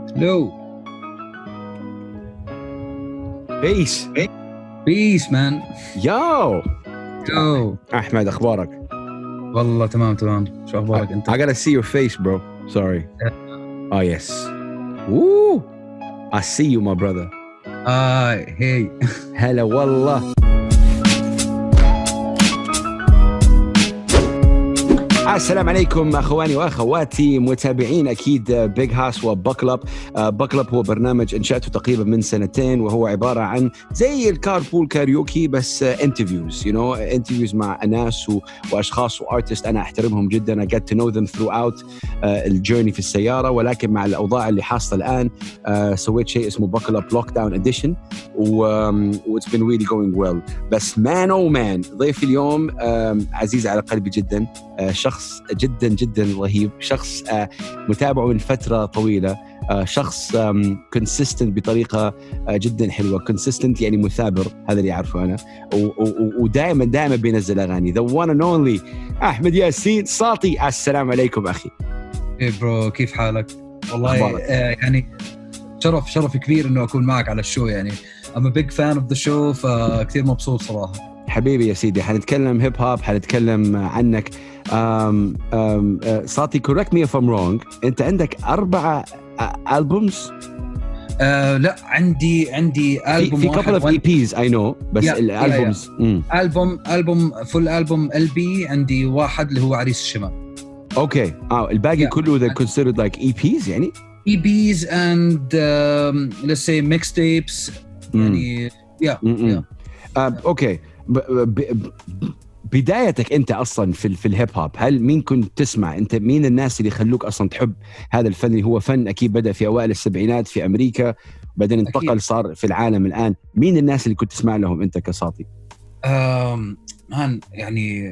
Hello. Peace. Peace man. Yo. أحمد أخبارك؟ والله تمام. شو أخبارك أنت؟ I gotta see your face, bro. Sorry. Yeah. Oh, yes. Woo. I see you, my brother. Hey. هلا والله. السلام عليكم أخواني وأخواتي متابعين أكيد بيج هاوس وباكل أب. باكل أب هو برنامج إنشأته تقريبا من 2 وهو عبارة عن زي الكاربول كاريوكي بس انترفيوز انترفيوز مع ناس وأشخاص وارتست أنا أحترمهم جدا. I get to know them throughout الجيرني في السيارة، ولكن مع الأوضاع اللي حاصلة الآن سويت شيء اسمه باكل أب لوك داون اديشن و it's been really going well. بس مان ضيفي اليوم عزيز على قلبي جدا، شخص جدا رهيب، شخص متابعه من فترة طويلة، شخص consistent بطريقة جدا حلوة. consistent يعني مثابر، هذا اللي أعرفه أنا، ودائما بينزل أغاني. the one and only أحمد ياسين ساطي. السلام عليكم أخي. إيه برو، كيف حالك؟ والله يعني شرف كبير إنه أكون معك على الشو. يعني I'm a big fan of the show، فكثير مبسوط صراحة. حبيبي يا سيدي، حنتكلم هيب هوب، حنتكلم عنك. ساطي correct me if I'm wrong، أنت عندك 4 albums؟ لا، عندي ألبوم في couple of EPs I know، بس الألبومز ألبوم فول ألبوم LP عندي واحد اللي هو عريس الشمال. أوكي. الباقي كله they're considered like EPs يعني؟ EPs and let's say mixtapes يعني أوكي. بدايتك أنت أصلاً في الهيب هوب، مين كنت تسمع؟ أنت مين الناس اللي خلوك أصلاً تحب هذا الفن اللي هو فن أكيد بدأ في أوائل السبعينات في أمريكا، بعدين انتقل صار في العالم الآن. مين الناس اللي كنت تسمع لهم أنت كساطي؟ يعني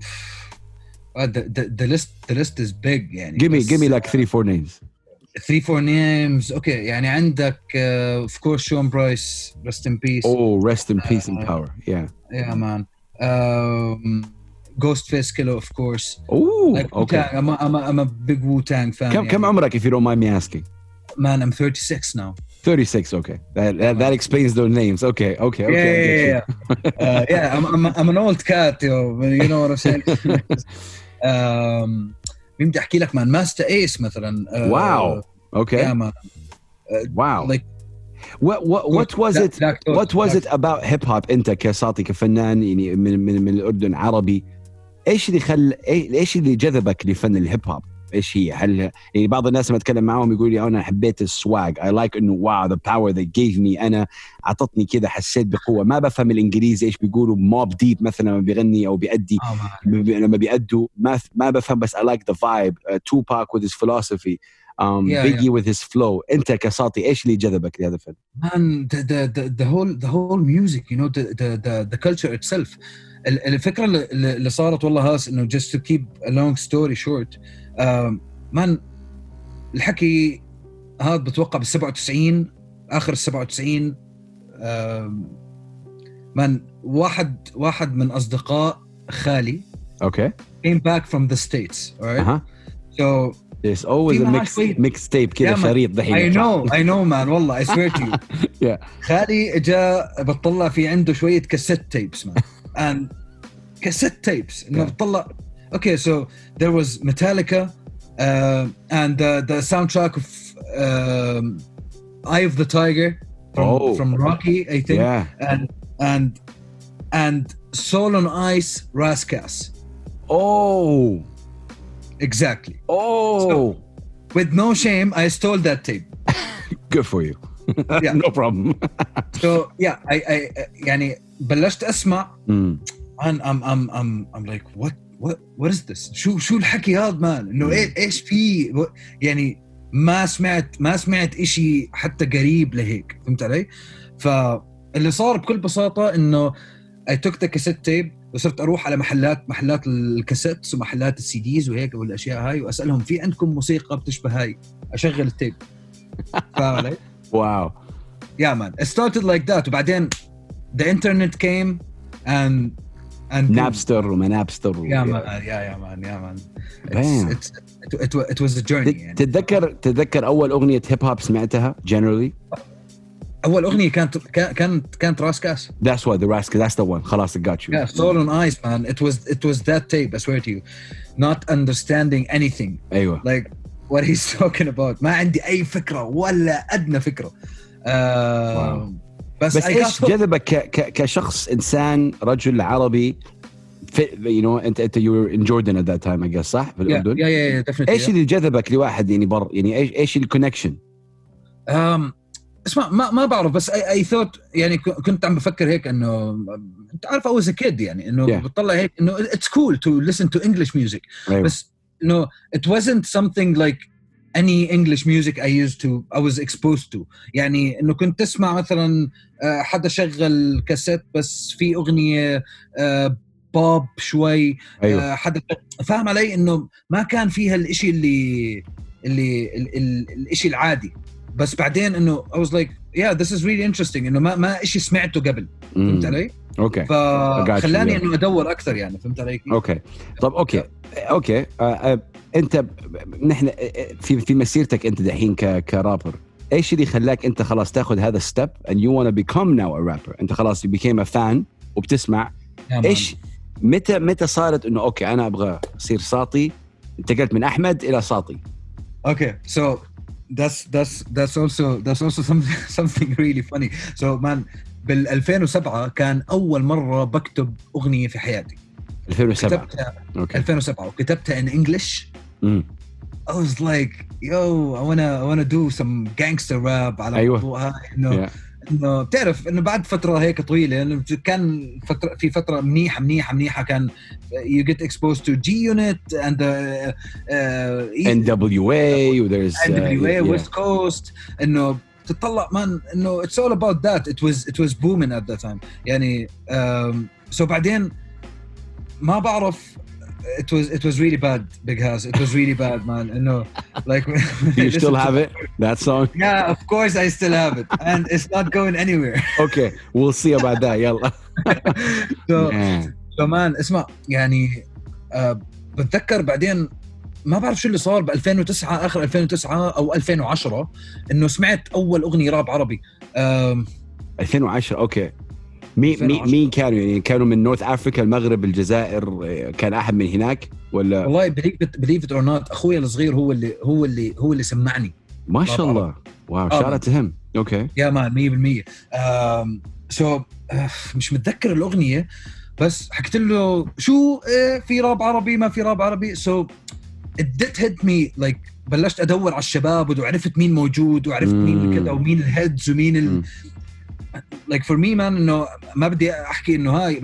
the list is big يعني. Give me like 3-4 names. 3-4 names. Okay, يعني عندك of course Sean Bryce, rest in peace. Oh, rest in peace and power. Yeah man. Ghostface Killer of course. Oh, like okay. I'm a big Wu-Tang fan. كم عمرك if you don't mind me asking? Man, I'm 36 now. 36, okay. That explains those names. Okay. Yeah. I'm an old cat, you know what I'm saying. بدي أحكي لك man, Master Ace مثلا. Wow. Okay. Yeah man. Wow. Like what was it about hip hop أنت كساطي كفنان يعني من الأردن عربي؟ إيش اللي جذبك لفن الهيب هوب؟ إيش هي؟ هل يعني بعض الناس لما أتكلم معهم يقول لي أنا حبيت السواج. I like إنه wow the power they gave me. أنا عطتني كذا، حسيت بقوة. ما بفهم الإنجليزي إيش بيقولوا موب ديب مثلا لما بيغني أو بيأدي لما بيأدوا ما بفهم، بس I like the vibe. Tupac with his philosophy. Biggie with his flow. أنت كساطي إيش اللي جذبك لهذا الفن؟ Man, the whole music, you know, the culture itself. الفكرة اللي صارت والله هاس إنه just to keep a long story short. man الحكي هذا بتوقع بال97 آخر 97. man واحد من أصدقاء خالي okay came back from the States, alright. So there's always a mixtape كده شريط دحين. I know man والله I swear to you. Yeah. خالي جاء بتطلع في عنده شوية cassette tapes man and cassette tapes إنه بتطلع. Okay, so there was Metallica and the soundtrack of Eye of the Tiger from Rocky, I think. Yeah. And Soul on Ice, Rascas. Oh. Exactly. Oh. So, with no shame, I stole that tape. Good for you. Yeah. No problem. So yeah, I يعني بلشت أسمع and I'm like what is this? شو الحكي هذا مان؟ إنه إيش في يعني ما سمعت إشي حتى قريب لهيك، فهمت علي؟ فاللي صار بكل بساطة إنه I took the cassette tape وصرت أروح على محلات الكاسيتس ومحلات السي ديز وهيك والأشياء هاي، وأسألهم في عندكم موسيقى بتشبه هاي؟ أشغل التيب. فاهم علي؟ Wow. Yeah man, it started like that. وبعدين the internet came and نابستر وما نابستر يا مان it was a journey يعني. تتذكر اول اغنيه هيب هوب سمعتها generally؟ اول اغنيه كانت راس كاس. That's what the Rask, that's the one. خلاص I got you. Yeah, Soul on Ice man. It was that tape, I swear to you. Not understanding anything. ايوه. Like what he's talking about. ما عندي اي فكره ولا ادنى فكره. بس ايش جذبك كشخص انسان رجل عربي you know انت you were in Jordan at that time I guess صح في الأردن؟ Yeah, definitely. ايش اللي جذبك لواحد يعني يعني ايش الكونكشن؟ اسمع ما بعرف بس I thought يعني كنت عم بفكر هيك انه انت عارف I was a kid يعني انه بتطلع هيك انه it's cool to listen to English music. أيوة. بس انه it wasn't something like any English music I was exposed to. يعني انه كنت تسمع مثلا حدا شغل كاسيت بس في اغنيه بوب شوي. أيوة. حدا فاهم علي انه ما كان فيها الاشي الاشي العادي. بس بعدين انه I was like yeah this is really interesting انه ما اشي سمعته قبل. فهمت علي؟ اوكي. فخلاني انه ادور اكثر يعني. فهمت علي؟ اوكي. طب اوكي انت نحن في مسيرتك انت دحين كرابر ايش اللي خلاك انت خلاص تاخذ هذا ستيب and you want to become now a rapper؟ انت خلاص you became a fan وبتسمع. ايش متى صارت انه اوكي انا ابغى اصير ساطي؟ انتقلت من احمد الى ساطي. Okay, so that's also something really funny. So man بال 2007 كان اول مره بكتب اغنيه في حياتي. 2007 okay. 2007 وكتبتها in English. I was like yo I wanna do some gangster rap على الموضوع هاي انه بتعرف انه بعد فتره هيك طويله انه كان فتره منيحه كان you get exposed to G-Unit and NWA there's NWA West Coast انه تطلع man انه it's all about that. it was booming at that time يعني. so بعدين ما بعرف it was really bad Big House. It was really bad man. No, like do you still have it that song? Yeah, of course I still have it and it's not going anywhere. Okay, we'll see about that. يلا. so man اسمع يعني بتذكر بعدين ما بعرف شو اللي صار ب 2009 اخر 2009 او 2010 انه سمعت اول اغنيه راب عربي. 2010 اوكي. مين كانوا يعني كانوا من نورث افريكا المغرب الجزائر؟ كان احد من هناك ولا؟ والله believe it or not اخويا الصغير هو اللي سمعني. ما شاء الله. واو شارتهم. اوكي يا مان 100%. so مش متذكر الاغنيه بس حكيت له شو في راب عربي ما في راب عربي. so it did hit me like بلشت ادور على الشباب وعرفت مين موجود وعرفت مين كذا ومين الهيدز ومين like for me man انه ما بدي احكي انه هاي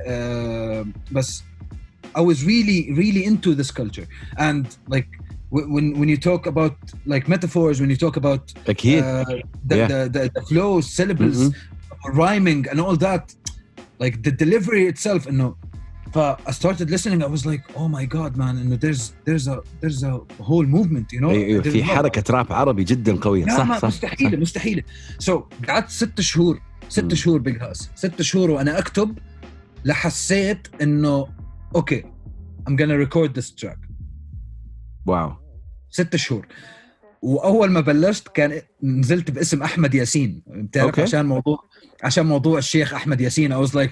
بس I was really into this culture and like when you talk about like metaphors, when you talk about the flow, syllables, rhyming and all that, like the delivery itself انه I started listening. I was like oh my god man انه there's a whole movement you know. في حركة راب عربي جدا قوية. صح مستحيلة. so قعدت 6 شهور Big House 6 شهور وانا اكتب لحسيت انه اوكي I'm gonna record this track. واو 6 شهور. واول ما بلشت كان نزلت باسم احمد ياسين بتعرف عشان موضوع الشيخ احمد ياسين. I was like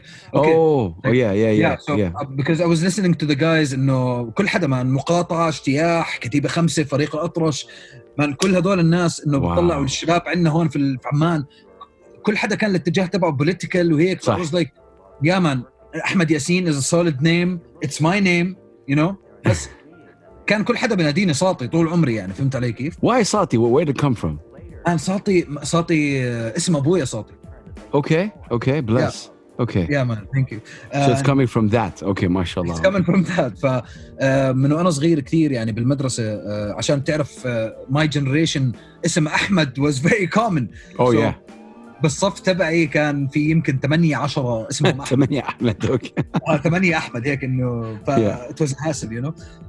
okay because I was listening to the guys انه كل حدا من مقاطعة اجتياح كتيبة 5 فريق اطرش من كل هدول الناس انه بيطلعوا الشباب عندنا هون في عمان كل حدا كان الاتجاه تبعه political وهيك. I was like yeah man احمد ياسين is a solid name, it's my name you know. بس كان كل حدا بناديني ساطي طول عمري يعني. فهمت علي كيف؟ Why ساطي? Where did it come from? أنا ساطي اسم أبويا ساطي. Okay bless. Okay. Yeah man, thank you. So it's coming from that. Okay ما شاء الله. It's coming from that. من وأنا صغير كثير يعني بالمدرسة عشان تعرف my generation اسم أحمد was very common. Yeah. بالصف تبعي كان في يمكن 8-10 اسمهم أحمد. 8 أحمد اوكي. 8 أحمد هيك إنه it was hassle you know.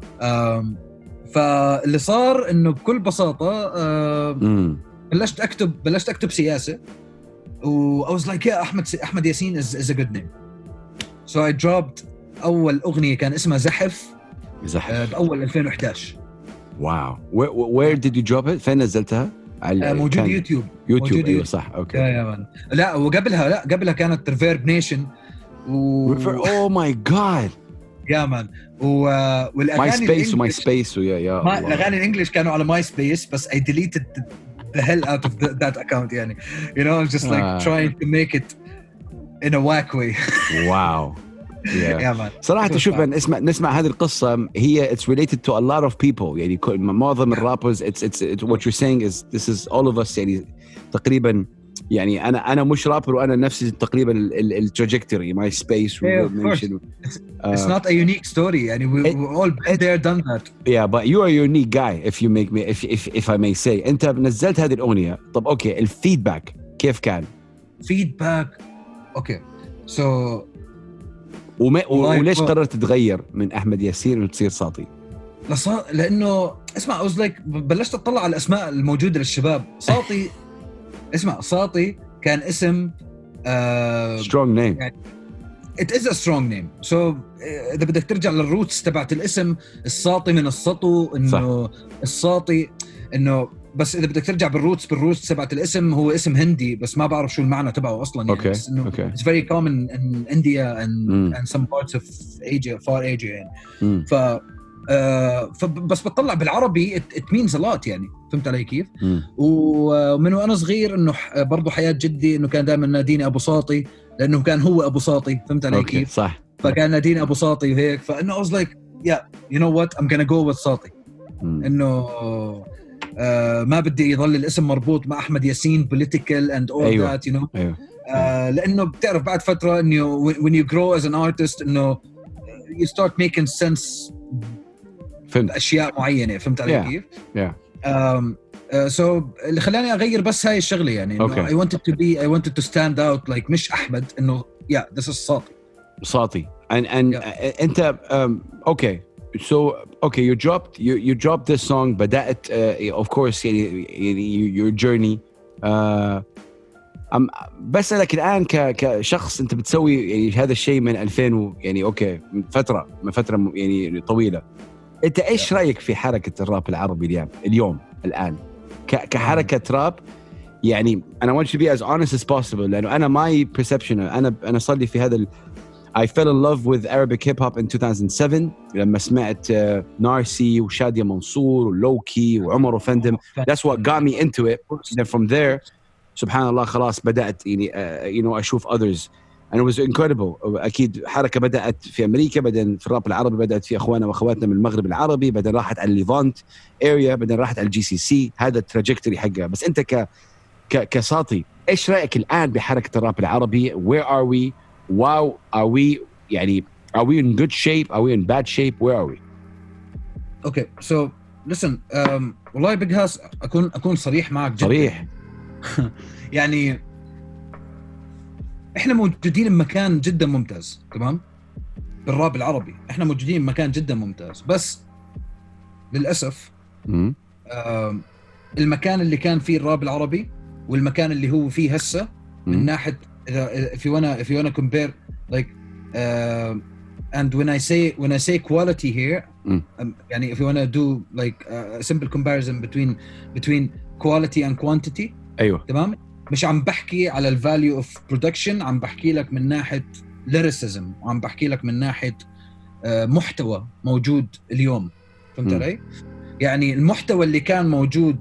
فاللي صار إنه بكل بساطة بلشت أكتب سياسة و I was like yeah أحمد ياسين is a good name. so I dropped أول أغنية كان اسمها زحف بأول 2011. واو. where did you drop it؟ فين نزلتها؟ موجود يوتيوب. أيوة صح. أوكي. يا مان. لا وقبلها كانت ريفيرب نيشن oh my god. يا مان. والاغاني ماي سبيس يا الاغاني الانجليش كانوا على ماي سبيس ببس I deleted the hell out of that account يعني you know just like trying to make it in a whack way. واو. صراحة شوف نسمع هذه القصة هي it's related to a lot of people يعني معظم الرابرز it's what you're saying is this is all of us يعني تقريبا يعني أنا مش رابر وأنا نفسي تقريبا التراجكتوري my space. it's not a unique story يعني we all been there done that. Yeah but you are a unique guy if you make me if I may say. أنت نزلت هذه الأغنية طب أوكي الفيدباك كيف كان؟ feedback okay so وليش قررت تغير من أحمد ياسين وتصير ساطي؟ لأنه اسمع I was like بلشت أطلع على الأسماء الموجودة للشباب. ساطي اسمع ساطي كان اسم strong name يعني it is a strong name so إذا بدك ترجع للروتس تبعت الاسم الساطي من السطو إنه الساطي إنه بس إذا بدك ترجع بالروتس تبعت الاسم هو اسم هندي بس ما بعرف شو المعنى تبعه أصلاً يعني بس إنه it's very common in India and some parts of Asia far Asia يعني بس بتطلع بالعربي it means a lot يعني فهمت علي كيف؟ ومن وأنا صغير إنه برضو حياة جدي إنه كان دائما ناديني أبو ساطي لأنه كان هو أبو ساطي فهمت علي كيف؟ صح. فكان ناديني أبو ساطي وهيك فإنه I was like yeah you know what I'm gonna go with ساطي إنه ما بدي يضل الاسم مربوط مع أحمد ياسين political and all that you know لأنه بتعرف بعد فترة إنه when you grow as an artist إنه you start making sense فهمت أشياء معينة فهمت علي كيف؟ so اللي خلاني أغير بس هاي الشغلة يعني إنه I wanted to stand out like مش أحمد إنه this is ساطي and أنت okay so okay you dropped this song بدأت of course يعني your journey بسألك الآن كشخص أنت بتسوي يعني هذا الشيء من 2000 يعني أوكي من فترة يعني طويلة. أنت إيش رأيك في حركة الراب العربي الآن كحركة راب يعني أنا want to be as honest as possible لأنه أنا my perception أنا صار لي في هذا I fell in love with Arabic hip hop in 2007 لما سمعت نارسي وشادية منصور ولوكي وعمر وفندم. That's what got me into it. Then from there سبحان الله خلاص بدأت يعني you know أشوف others and it was incredible. أكيد حركة بدأت في أمريكا بعدين في الراب العربي بدأت في أخواننا وأخواتنا من المغرب العربي بعدين راحت على الليفانت area بعدين راحت على GCC. هذا التراجكتوري حقها. بس أنت كساطي إيش رأيك الآن بحركة الراب العربي؟ Where are we? Wow, are we يعني are we in good shape? Are we in bad shape? Where are we? Okay, so listen والله بجهاز أكون صريح معك جدا. صريح. يعني إحنا موجودين بمكان جدا ممتاز تمام بالراب العربي. إحنا موجودين بمكان جدا ممتاز بس للأسف المكان اللي كان فيه الراب العربي والمكان اللي هو فيه هسه من ناحية if you wanna compare like and when I say quality here يعني if you wanna do like a simple comparison between quality and quantity أيوة تمام مش عم بحكي على ال value of production عم بحكي لك من ناحية lyricism وعم بحكي لك من ناحية محتوى موجود اليوم فهمت علي؟ يعني المحتوى اللي كان موجود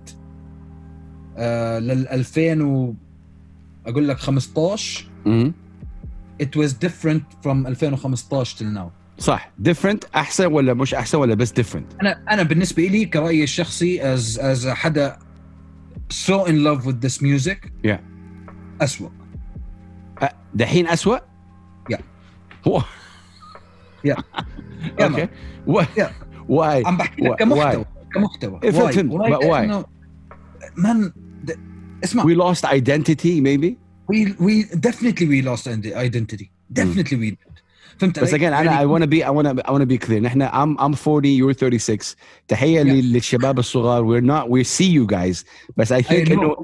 لل 2000 أقول لك 15 it was different from 2015 till now. صح different أحسن ولا مش أحسن ولا بس different؟ أنا بالنسبة لي كرأيي الشخصي as حدا so in love with this music أسوأ. دحين أسوأ؟ yeah okay why عم بحكي لك كمحتوى why man اسمع we lost identity maybe we definitely lost identity definitely we did. فهمت بس again أنا I wanna be clear نحن I'm 40 you're 36 تحية للشباب الصغار we see you guys بس I think إنه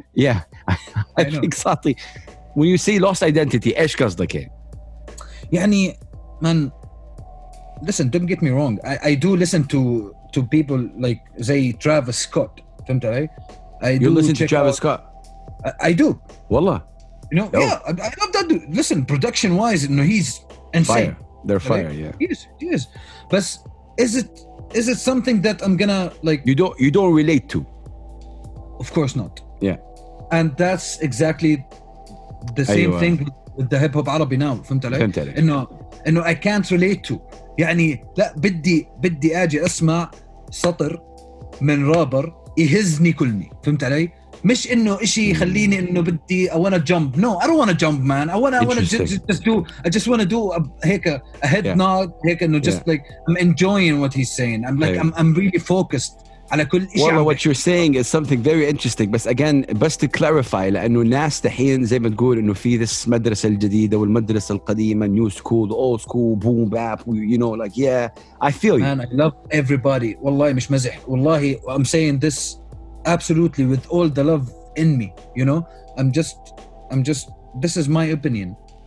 I think ساطي when you say lost identity إيش قصدك يعني man, listen, don't get me wrong. I do listen to people like زي Travis Scott. فهمت علي? You listen to Travis Scott? I do. والله. You know, yeah, I love that dude. Listen, production wise, you know, he's insane. Fire. They're fire, yeah. He is. But is it something that I'm gonna like? You don't relate to? Of course not. Yeah. And that's exactly the same thing with the hip hop Arabi now. فهمت علي؟ إنه I can't relate to. يعني لا بدي أجي أسمع سطر من رابر يهزني كلني. فهمت علي؟ مش إنه إشي يخليني إنه بدي I wanna jump. No, I don't wanna jump, man. I wanna just wanna do هيك a head nod هيك إنه just like I'm enjoying what he's saying. I'm like I'm really focused على كل إشي. Well, what you're saying is something very interesting. بس again, بس to clarify, لأنه الناس دحين زي ما تقول إنه في this المدرسة الجديدة والمدرسة القديمة, new school, old school, boom bap, you know, like yeah, I feel you. Man, I love everybody. والله مش مزح. والله I'm saying this absolutely with all the love in me. You know, I'm just. This is my opinion,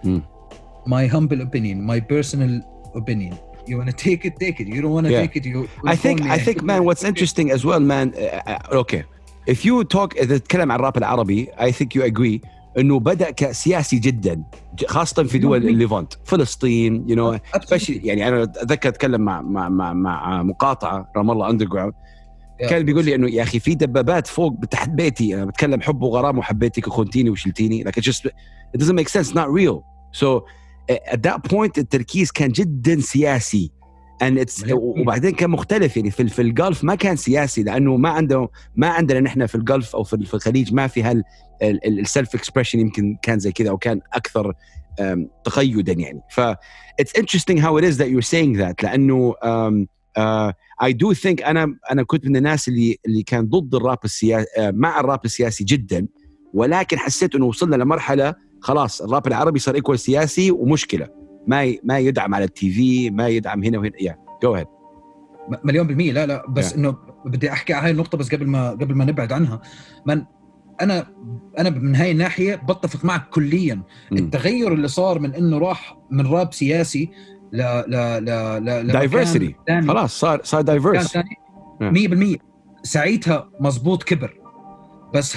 my humble opinion, my personal opinion. You want to take it. You don't want to take it. I think, man, what's interesting as well, man. Okay, if you talk إذا تتكلم عن الراب العربي, I think you agree إنه بدأ كسياسي جدا, خاصة في دول الليفانت, فلسطين, you know, especially يعني أنا أتذكر أتكلم مع مقاطعة رام الله أندرجراوند, كان بيقول لي إنه يا أخي في دبابات فوق تحت بيتي, أنا بتكلم حب وغرام وحبيتك وخنتيني وشلتيني, like it doesn't make sense, not real. So at that point التركيز كان جدا سياسي, and it's وبعدين كان مختلف يعني في الجلف ما كان سياسي, لأنه ما عندنا نحن في الجلف أو في الخليج ما في السلف اكسبريشن, يمكن كان زي كذا أو كان أكثر تقيدا يعني. ف it's interesting how it is that you're saying that, لأنه I do think أنا كنت من الناس اللي كان ضد الراب السياسي, مع الراب السياسي جدا, ولكن حسيت إنه وصلنا لمرحلة خلاص الراب العربي صار إيكوال سياسي ومشكلة, ما يدعم على التي في, ما يدعم هنا وهنا. go ahead. مليون بالمية. لا بس إنه بدي أحكي على هاي النقطة, بس قبل ما نبعد عنها, من أنا من هاي الناحية بتفق معك كليا. التغير اللي صار من إنه راح من راب سياسي لا diversity, خلاص صار diverse 100%. ساعتها مزبوط كبر, بس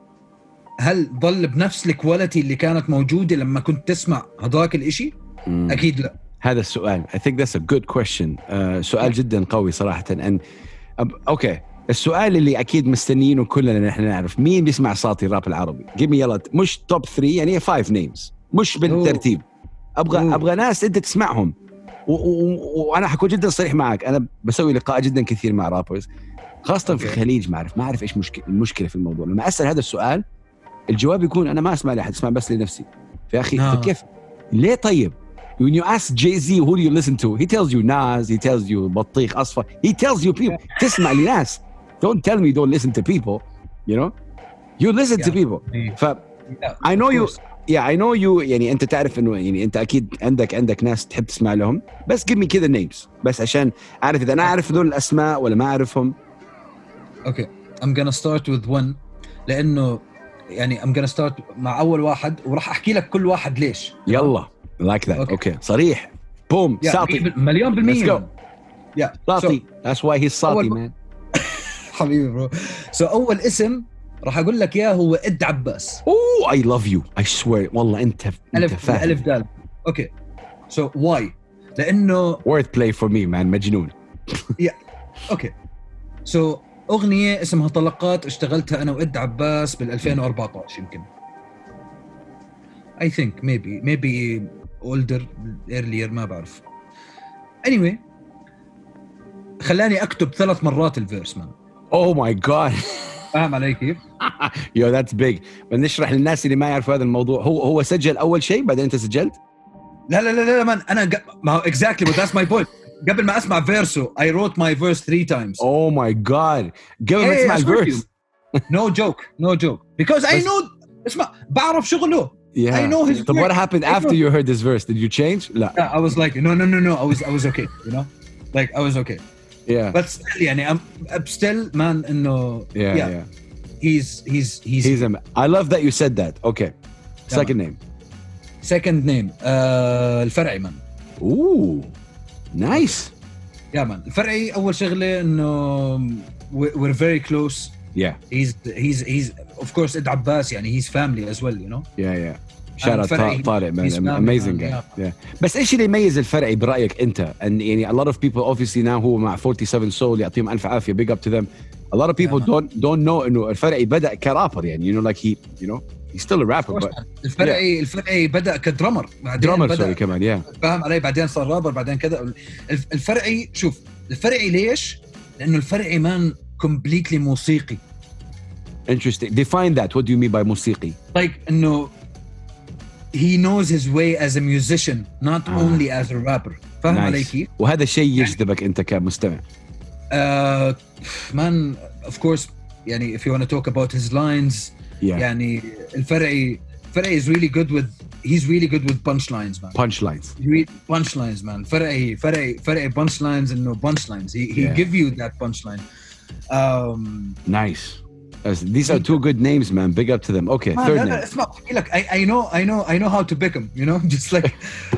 هل ضل بنفس الكواليتي اللي كانت موجودة لما كنت تسمع هذاك الاشي؟ أكيد لا. هذا السؤال I think that's a good question. سؤال جدا قوي صراحة. أوكي, السؤال اللي أكيد مستنيينه كلنا نحن نعرف مين بيسمع صوتي الراب العربي. give me يلا, مش top 3 يعني 5 names, مش بالترتيب. أبغى ناس أنت تسمعهم, وأنا حكون جدا صريح معك, أنا بسوي لقاء جدا كثير مع رابرز خاصة في الخليج, ما أعرف إيش المشكلة في الموضوع. لما أسأل هذا السؤال الجواب يكون أنا ما أسمع لأحد, أسمع بس لنفسي. يا أخي فكيف ليه طيب؟ when you ask Jay-Z who do you listen to, he tells you Nas, he tells you بطيخ أصفر, he tells you people. تسمع لناس, don't tell me don't listen to people, you know, you listen to people. I know you, I know you, يعني أنت تعرف إنه يعني أنت أكيد عندك ناس تحب تسمع لهم, بس give me كذا names بس عشان أعرف إذا أنا أعرف دول الأسماء ولا ما أعرفهم. Okay, I'm gonna start with one, لأنه يعني I'm gonna start مع أول واحد وراح أحكي لك كل واحد ليش. يلا like that. Okay. صريح. Boom. ساطي. مليون بالمية. Let's go. ساطي. That's why he's ساطي man. حبيبي برو. So أول اسم راح أقول لك إياه هو إد عباس. Oh, I love you. I swear. والله أنت فاهم. ألف دال. Okay. So why? لأنه word play for me man, مجنون. Okay. So أغنية اسمها طلقات اشتغلتها أنا وإد عباس بال2014 يمكن. I think maybe older earlier ما بعرف. Anyway, خلاني أكتب 3 مرات الفيرس man. Oh my god. فاهم علي كيف؟ Yo, that's big. بنشرح للناس اللي ما يعرفوا هذا الموضوع. هو سجل أول شيء بعدين أنت سجلت؟ لا man, أنا ما هو exactly, but that's my point. قبل ما أسمع فيرسو I wrote my verse 3 times. Oh my god. قبل ما تسمع الفيرس. No joke. Because I know, اسمع, بعرف شغله. Yeah. I know his. So what happened after you heard this verse? Did you change? لا. Yeah, I was like, no. I was okay, you know, like I was okay. Yeah. But still, يعني I'm still man, إنه. Yeah. He's. I love that you said that. Okay. Second name. الفرعي man. اوه نايس. يا مان الفرعي اول شغله انه we're very close. Yeah. He's of course Ed Abbas يعني he's family as well, you know. Yeah. shout out طارق man, amazing guy. Yeah. بس ايش اللي يميز الفرعي برايك انت؟ and يعني a lot of people obviously now هو مع 47 soul يعطيهم الف عافيه, big up to them. A lot of people don't know انه الفرعي بدا كرابر يعني, you know, like he's still a rapper but الفرعي بدا كدرامر, بعدين درامر سوري كمان فاهم علي, بعدين صار رابر, بعدين كذا. الفرعي شوف الفرعي ليش؟ لانه الفرعي مان completely موسيقي. Interesting. Define that. What do you mean by موسيقي? Like انه he knows his way as a musician, not only as a rapper. فاهم علي كيف؟ وهذا الشيء يجذبك انت كمستمع. Man, of course يعني if you want to talk about his lines, يعني الفرعي is really good with, he's really good with punchlines, man. Punchlines man. فرعي punchlines انه punchlines. He give you that punchline. Nice. These are two good names, man. Big up to them. Okay, third name. اسمع احكي لك, I know how to pick them, you know, just like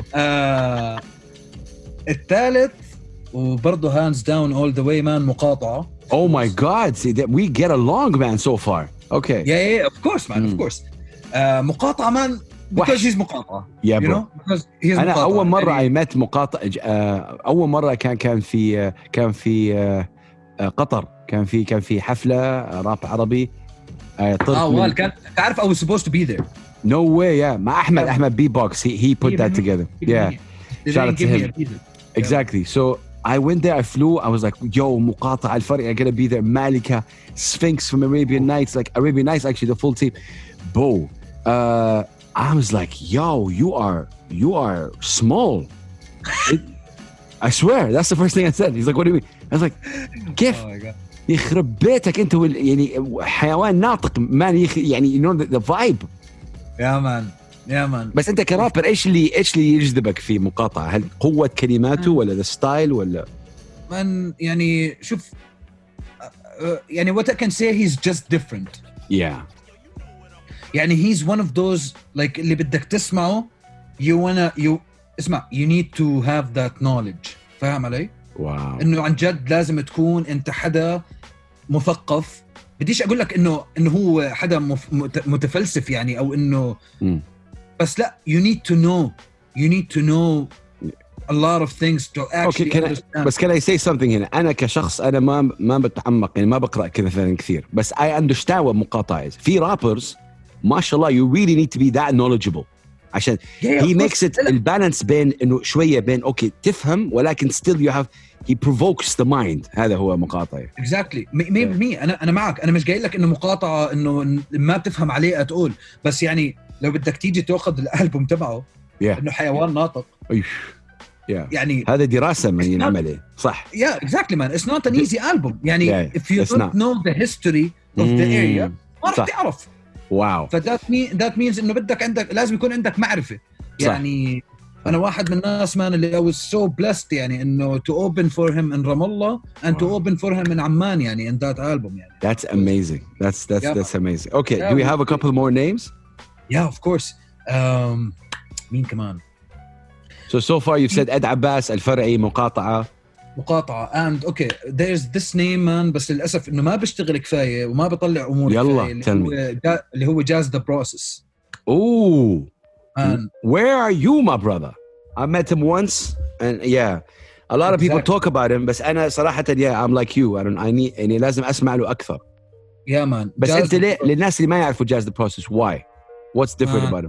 الثالث وبرضه hands down all the way, man, مقاطعة. Oh my God, see that we get along, man, so far. Okay. Yeah, of course, man, of course. مقاطعة, man, because he's مقاطعة. Yeah, you know, because he's أنا مقاطعة. أول مرة I met مقاطعة, أول مرة كان في قطر, كان في حفلة راب عربي. والله كان تعرف I was supposed to be there. No way, yeah. مع أحمد beatbox. He put that together. Yeah. Shout out to him. Exactly. So I went there, I flew, I was like, yo, مقاطعة الفريق, I'm gonna be there. Malika, Sphinx from Arabian Nights, like Arabian Nights, actually the full team. Bo, I was like, yo, you are small. I swear, that's the first thing I said. He's like, what do you mean? I was like, كيف؟ Oh my God. يخرب بيتك انت يعني حيوان ناطق مان, يعني you know the vibe. يا مان. بس انت كرابر ايش اللي يجذبك في مقاطعة؟ هل قوة كلماته ولا ذا ستايل ولا؟ مان يعني شوف, يعني what I can say, he's just different. Yeah. يعني he's one of those like اللي بدك تسمعه, اسمع, you need to have that knowledge. فاهم علي؟ واو. انه عن جد لازم تكون انت حدا مثقف. بديش اقول لك انه هو حدا متفلسف يعني, او انه بس لا, you need to know a lot of things to actually understand. بس can I say something هنا؟ أنا كشخص أنا ما بتعمق يعني, ما بقرأ كذا كثير, بس I understand what مقاطعة is. في rappers ما شاء الله you really need to be that knowledgeable عشان he makes it البالانس بين إنه شوية بين أوكي تفهم ولكن still you have he provokes the mind. هذا هو مقاطعة. Exactly. 100%. أنا معك. أنا مش قايل لك إنه مقاطعة إنه ما بتفهم عليه أتقول, بس يعني لو بدك تيجي تأخذ الألبوم تبعه إنه حيوان ناطق. يعني هذا دراسة من ينعمله صح. Yeah, exactly man. It's not an easy album. يعني if you don't know the history of the area ما رح تعرف. واو. that means إنه عندك لازم يكون عندك معرفة. يعني أنا واحد من الناس man اللي I was so blessed يعني إنه to open for him in Ramallah and to open for him in Amman يعني in that album يعني. That's amazing. That's amazing. Okay, do we have a couple more names? Yeah, of course. مين كمان؟ So far you've said Ed Abbas, الفرعي, مقاطعة and okay there's this name man, بس للأسف إنه ما بيشتغل كفاية وما بيطلع أمور يلا tell me. اللي هو Jazz the Process. Oh, where are you my brother? I met him once and a lot of people talk about him, بس أنا صراحة I'm like you, I need يعني لازم أسمع له أكثر. Yeah man. بس أنت للناس اللي ما يعرفوا Jazz the Process, why? What's different about him?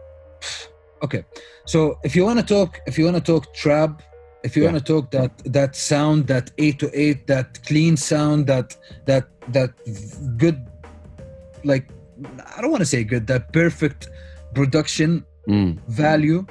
Okay, so if you want to talk trap, if you want to talk that sound, that 808, that clean sound, that good, like I don't want to say good, that perfect production value,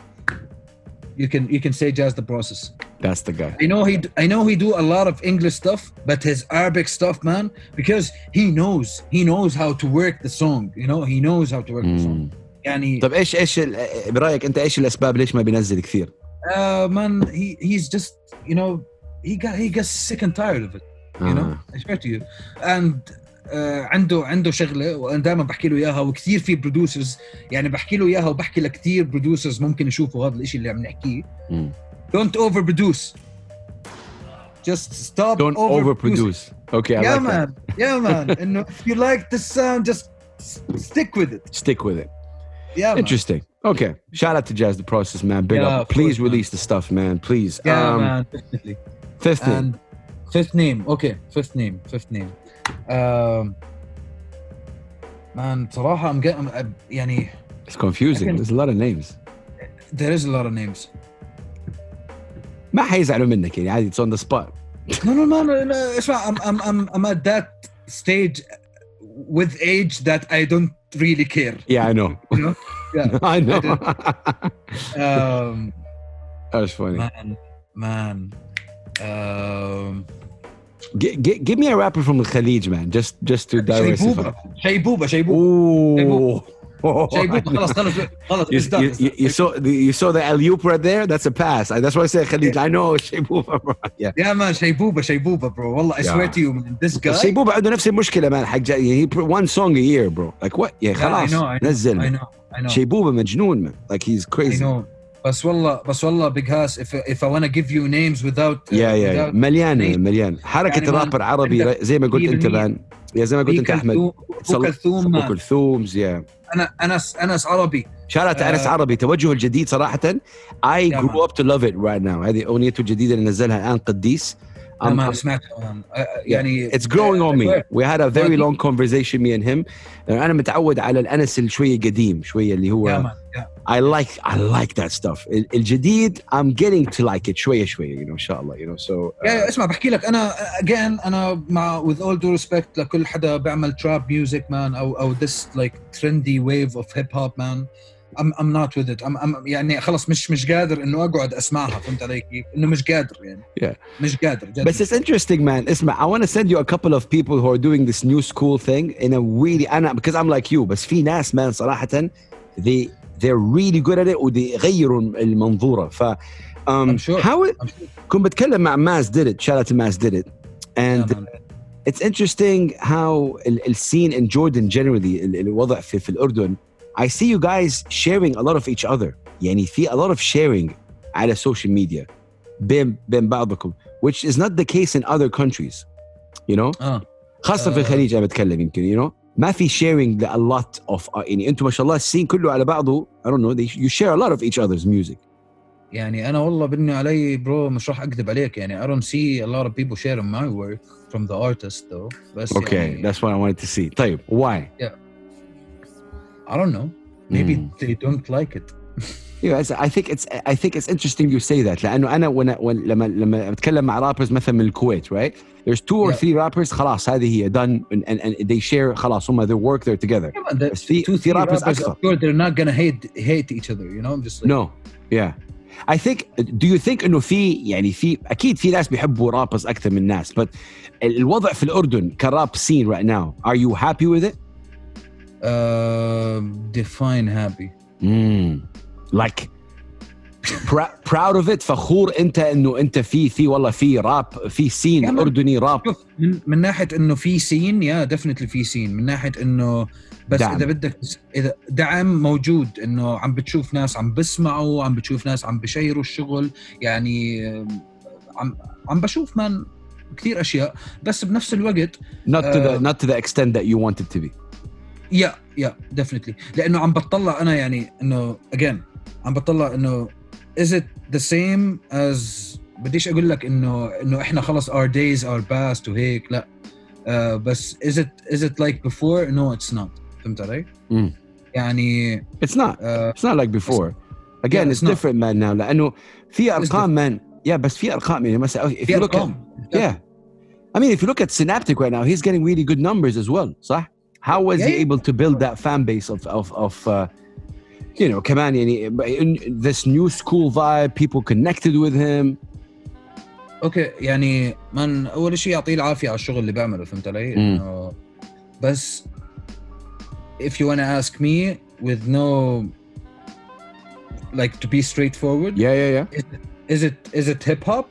you can say Jazz the Process. That's the guy. I know he do a lot of English stuff, but his Arabic stuff, man, because he knows how to work the song, you know, he knows how to work the song. يعني طب ايش برايك انت ايش الاسباب ليش ما بينزل كثير؟ Man, he's just, you know, he gets sick and tired of it, you know, I swear to you. And عنده شغله وانا دائما بحكي له اياها, وكثير في برودوسرز يعني بحكي له اياها وبحكي لكثير برودوسرز ممكن يشوفوا هذا الشيء اللي عم نحكيه. don't overproduce. Just stop. Don't overproduce. Okay, I like that. Yeah, man. And if you like the sound, just stick with it. Stick with it. Yeah, interesting. Man. Okay, shout out to Jazz the Process, man. Big up. Please release the stuff, man. Please. Yeah, man. Definitely. Fifth name. And fifth name. Okay, fifth name. Man, صراحة I'm getting يعني. It's confusing. There's a lot of names. There is a lot of names. ما حيزعلوا منك يعني عادي. It's on the spot. No, اسمع, I'm at that stage with age that I don't really care. Yeah, I know. You know? Yeah, I know. That was funny. Man. Give me a rapper from the Khalij, man. Just to diversify. شيبوبة. Oh. خلاص. You saw the alley-oop right there? That's a pass. That's why I say Khalid. I know Shaybuba, bro. Yeah, man, Shaybuba, bro. والله, I swear to you, man, this guy. Shaybuba عنده نفس المشكلة, man. حق he put one song a year, bro. Like what? Yeah, خلاص. نزل. I know. Shaybuba مجنون, man. Like he's crazy. I know. بس والله big house. If I want to give you names without. Yeah. مليان. حركة يعني رابر عربي زي ما قلت أنت, man. يا زي ما قلت أنت أحمد. أبو كلثوم, yeah. أنس عربي. شارعت أنس عربي. توجهه الجديد صراحة. I grew up to love it right now. هذه أغنيته الجديدة اللي نزلها الآن قديس. ما سمعتها يعني. It's growing on me. We had a very long conversation, me and him. أنا متعود على الأنس الشوية قديم, شوية اللي هو. I like that stuff. الجديد I'm getting to like it شوية you know إن شاء الله, you know. So اسمع, بحكي لك أنا مع with all due respect لكل حدا بيعمل trap music, man, أو this like trendy wave of hip hop, man. I'm not with it. I'm يعني خلاص مش قادر إنه أقعد أسمعها. فهمت علي كيف؟ إنه مش قادر يعني. Yeah. مش قادر. But it's interesting, man. اسمع, I want to send you a couple of people who are doing this new school thing in a really because I'm like you. بس في ناس, man, صراحة they're really good at it وده يغيروا المنظورة. ف كنت بتكلم مع Maz did it. Shout out to Maz did it. And it's interesting how the scene in Jordan generally الوضع في الأردن. I see you guys sharing a lot of each other. يعني في a lot of sharing على social media بين بعضكم, which is not the case in other countries, you know. خاصة في الخليج أنا بتكلم يمكن, you know. ما في sharing a lot of يعني أنتم ما شاء الله السين كله على بعضه. I don't know, you share a lot of each other's music. يعني أنا والله بني علي برو, مش راح أكذب عليك يعني. I don't see a lot of people sharing my work from the artist though. بس okay, يعني, that's what I wanted to see. طيب, why? Yeah. I don't know. Maybe they don't like it. Yeah, I think it's interesting you say that. لأنه أنا لما أتكلم مع rappers مثلا من الكويت, right? There's 2 or 3 rappers خلاص هذه هي done and they share خلاص هم their work there together. Yeah, بس في rappers أكثر. They're not gonna hate each other, you know. I'm just like. No, yeah. I think. Do you think إنه في أكيد في ناس بيحبوا rappers أكثر من ناس, but الوضع في الأردن كراب scene right now. Are you happy with it? Define happy. Like proud of it. فخور أنت إنه أنت في والله في راب, في سين أردني راب. من ناحية إنه في سين, yeah, definitely في سين. من ناحية إنه بس دعم. إذا بدك, إذا دعم موجود, إنه عم بتشوف ناس عم بسمعوا, عم بتشوف ناس عم بشيروا الشغل, يعني عم بشوف من كثير أشياء, بس بنفس الوقت not to the extent that you want it to be. Yeah, definitely. لأنه عم بتطلع أنا يعني إنه again عم بتطلع إنه is it the same as, بديش أقول لك إنه إحنا خلص our days are past وهيك, لا. بس is it like before? No, it's not. فهمت علي؟ يعني it's not like before. Again, it's different, man, now. لأنه في أرقام, man. Yeah, بس في أرقام يعني مثلا if you look at, yeah. I mean, if you look at Synaptic right now, he's getting really good numbers as well, صح? How was he able to build that fan base of you know, كمان يعني this new school vibe, people connected with him. Okay, يعني من أول شيء يعطيه العافية على الشغل اللي بعمله, فهمت علي؟ بس if you want to ask me with no, like, to be straightforward. Yeah. Is it hip hop?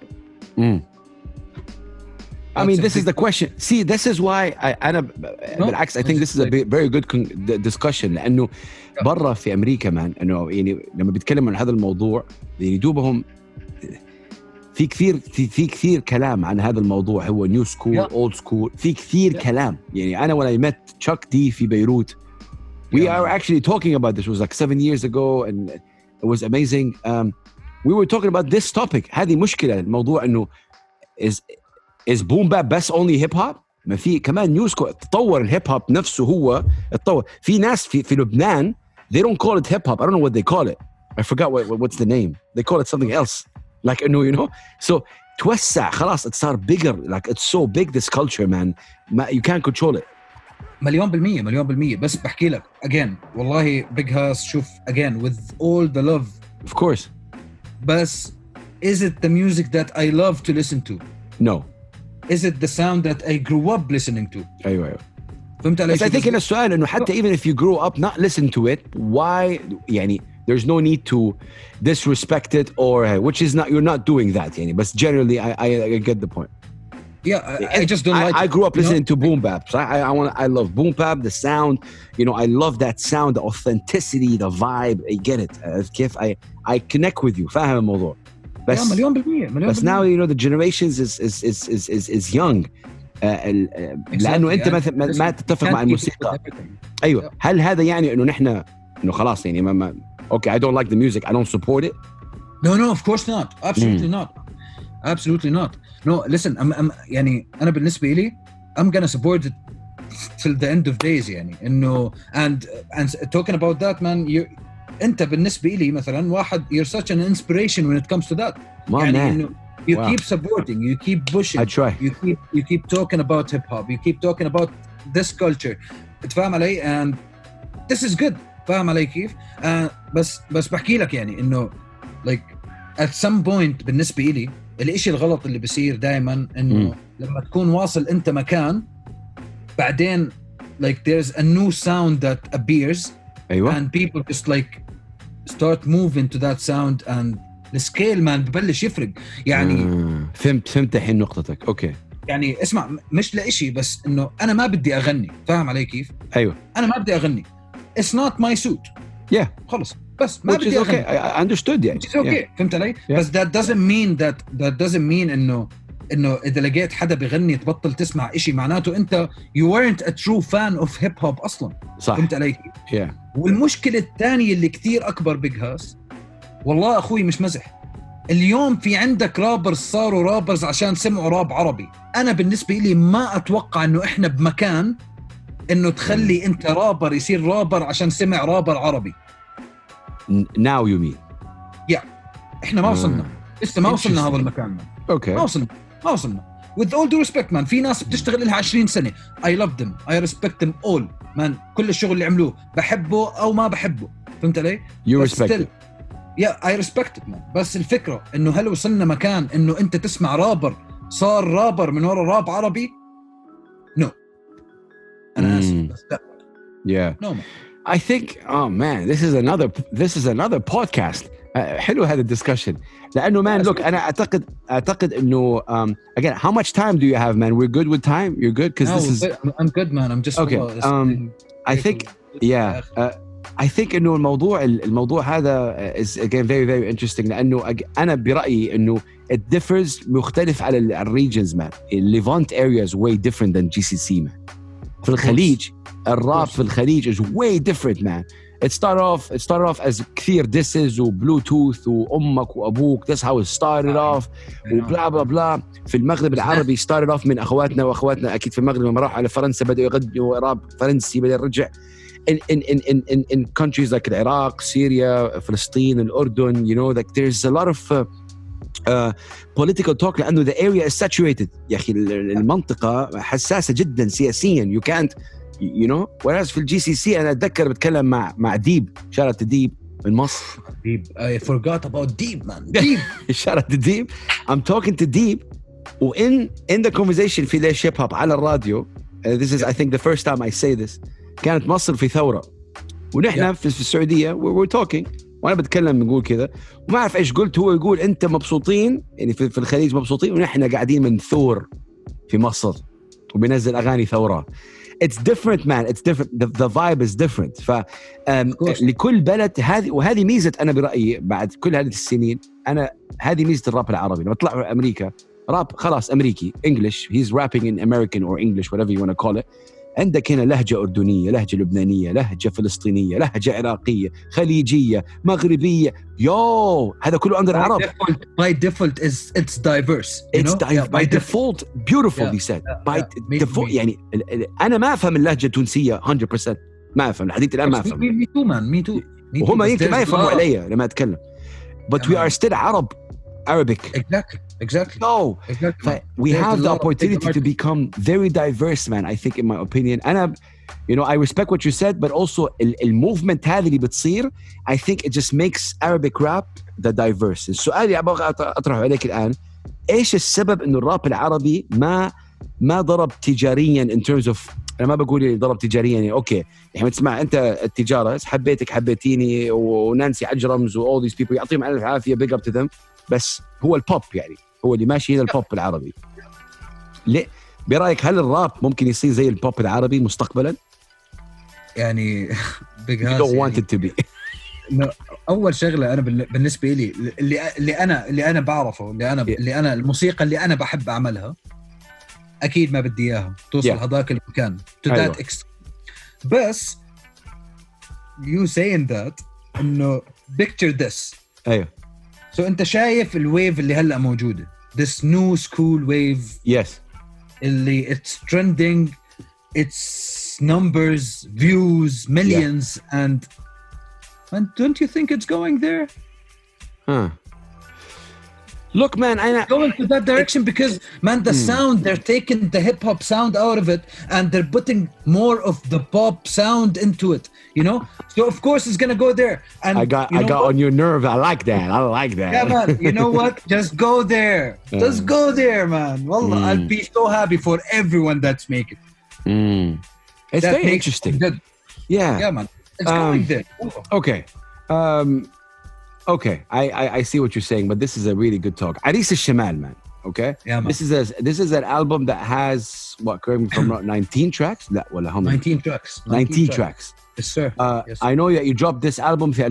I mean, this is the question. See, this is why بالعكس, I think this is a very good discussion. لأنه برا في أمريكا, man, إنه يعني لما بيتكلموا عن هذا الموضوع, يعني دوبهم في كثير كلام عن هذا الموضوع. هو نيو سكول اولد سكول، في كثير كلام. يعني انا when I met Chuck D في بيروت, we are actually talking about this. It was like 7 years ago and it was amazing. We were talking about this topic. هذه مشكلة الموضوع إنه is boom bap بس only hip hop. ما في كمان نيو سكول تطور الهيب هوب نفسه. هو تطور. في ناس في لبنان they don't call it hip hop. I don't know what they call it. I forgot what's the name. They call it something else. Like you know. So توسع خلاص. It started bigger. Like it's so big this culture, man. You can't control it. مليون بالمية. بس بحكي لك again والله big house. شوف again with all the love. Of course. بس is it the music that I love to listen to? No. Is it the sound that I grew up listening to? أيوة. فهمت علي؟ بس I think إن السؤال إنه حتى even if you grew up not listen to it, why يعني there's no need to disrespect it or which is not, you're not doing that يعني. But generally I get the point. Yeah, I just don't like. I grew up listening to boom bap. So I love boom bap, the sound. You know, I love that sound, the authenticity, the vibe. I get it. كيف I connect with you. فاهم الموضوع. بس مليون بالمية. But now you know the generations is young. لأنه أنت ما تتفق مع الموسيقى. أيوة. هل هذا يعني إنه نحن إنه خلاص يعني ما okay I don't like the music, I don't support it? No, of course not. Absolutely not. No, listen, I'm يعني أنا بالنسبة لي I'm gonna support it till the end of days يعني إنه and talking about that man, أنت بالنسبة لي مثلاً واحد you're such an inspiration when it comes to that. يعني إنه you keep supporting, you keep pushing. I try. You keep talking about hip hop, you keep talking about this culture. تفهم علي؟ And this is good. فاهم علي كيف؟ بس بحكي لك يعني إنه like at some point بالنسبة لي الاشي الغلط اللي بيصير دائما انه لما تكون واصل انت مكان بعدين like there's a new sound that appears أيوة. and people just like start moving to that sound and the scale man ببلش يفرق يعني. فهمت الحين نقطتك. اوكي يعني اسمع مش لإشي بس انه انا ما بدي اغني. فاهم علي كيف؟ ايوه انا ما بدي اغني. It's not my suit. Yeah. خلص بس ما بدي أغني. Okay. I understood يعني. It's okay. فهمت علي؟ بس that doesn't mean إنه إذا لقيت حدا بيغني تبطل تسمع إشي معناته أنت you weren't a true fan of hip hop أصلاً. صح. فهمت علي؟ Yeah. والمشكلة الثانية اللي كتير أكبر بيج هاس والله أخوي مش مزح. اليوم في عندك رابرز صاروا رابرز عشان سمعوا راب عربي. أنا بالنسبة لي ما أتوقع إنه إحنا بمكان إنه تخلي أنت رابر يصير رابر عشان سمع رابر عربي. Now you mean? Yeah. إحنا ما وصلنا. لسه ما وصلنا هذا المكان. Okay. ما وصلنا. With all due respect man, في ناس بتشتغل لها 20 سنة. I love them. I respect them all. Man, كل الشغل اللي عملوه بحبه أو ما بحبه. فهمت علي؟ You respect it. Yeah, I respect it man. بس الفكرة إنه هل وصلنا مكان إنه أنت تسمع رابر صار رابر من وراء راب عربي؟ No. أنا آسف. Yeah. No man. I think, oh man, this is another podcast. حلو هذا الدiscussion. لأنه man, look, أنا أعتقد إنه again, how much time do you have, man? We're good with time. You're good because this is. I'm good, man. I'm just okay. I think, yeah. I think إنه الموضوع هذا is again very very interesting. لأنه أنا برأيي إنه it differs مختلف على regions, man. Levant area is way different than GCC, man. في الخليج الراب في الخليج is way different, man. It started off as كثير disses وبلوتوث وأمك وأبوك. That's how it started off وبلا بلا بلا. في المغرب العربي started off من أخواتنا أكيد في المغرب لما راحوا على فرنسا بدأوا يغنوا راب فرنسي بدأ يرجع in countries like العراق, سوريا, فلسطين, الأردن. You know, like there's a lot of political talk لأنه the area is saturated. يا أخي المنطقة حساسة جدا سياسيا. You can't, you know. whereas في الجي سي سي أنا أتذكر بتكلم مع ديب. شارة ديب من مصر. ديب. I forgot about Deep, man. Deep. شارة ديب. I'm talking to Deep. in the conversation في ليش هيب هوب على الراديو. This is I think the first time I say this. كانت مصر في ثورة ونحن في السعودية we're talking وأنا بتكلم نقول كذا وما أعرف إيش قلت. هو يقول أنت مبسوطين يعني في الخليج مبسوطين ونحن قاعدين من ثور في مصر وبنزل أغاني ثورة. it's different man, it's different, the vibe is different. لكل بلد هذه، وهذه ميزة أنا برأيي بعد كل هذه السنين، أنا هذه ميزة الراب العربي. لما طلع في أمريكا راب خلاص أمريكي English, he's rapping in American or English whatever you want to call it. عندك هنا لهجة أردنية، لهجة لبنانية، لهجة فلسطينية، لهجة عراقية، خليجية، مغربية، هذا كله عند العرب. By default it's diverse. By default beautifully said. By default يعني أنا ما أفهم اللهجة التونسية 100%، ما أفهم لحديت الآن ما أفهم. Me too. وهم يمكن ما يفهموا علي لما أتكلم. But we are still Arab, Arabic. Exactly. No. Exactly. We have the opportunity to become very diverse, man. I think, in my opinion. أنا, I respect what you said, but also movement هذه اللي بتصير, I think it just makes Arabic rap the diverse. السؤال اللي أبغى أطرحه عليك الآن, إيش السبب إنه الراب العربي ما ضرب تجاريا in terms of, أنا ما بقول ضرب تجاريا يعني أوكي يعني تسمع أنت التجارة حبيتك حبيتيني ونانسي عجرمز و all these people يعطيهم ألف عافية big up to them, بس هو البوب يعني هو اللي ماشي هنا البوب العربي. ليه برأيك هل الراب ممكن يصير زي البوب العربي مستقبلا؟ يعني big you don't want it to be. أول شغلة أنا بالنسبة لي اللي أنا بعرفه اللي أنا الموسيقى اللي أنا بحب أعملها أكيد ما بدي إياها توصل هذاك المكان to that extent. بس you saying that إنه picture this. أيوه. So أنت شايف الويف اللي هلأ موجودة, this new school wave. Yes. اللي it's trending, it's numbers, views, millions, and don't you think it's going there? Look, man, I'm going to that direction because, man, the sound, they're taking the hip hop sound out of it and they're putting more of the pop sound into it, So of course it's gonna go there. And I got on your nerve. I like that. Yeah, man. You know what? Just go there. Just go there, man. Wallah, I'll be so happy for everyone that's making. It's that very interesting. Yeah, man. It's going there. Okay. Okay, I see what you're saying, but this is a really good talk. Aris al-Shamal, man. Okay. Yeah, man. This is an album that has what? Correct me if I'm wrong. 19 tracks. لا ولا how many? 19 tracks. 19 tracks. Yes, sir. Yes, sir. I know that you dropped this album في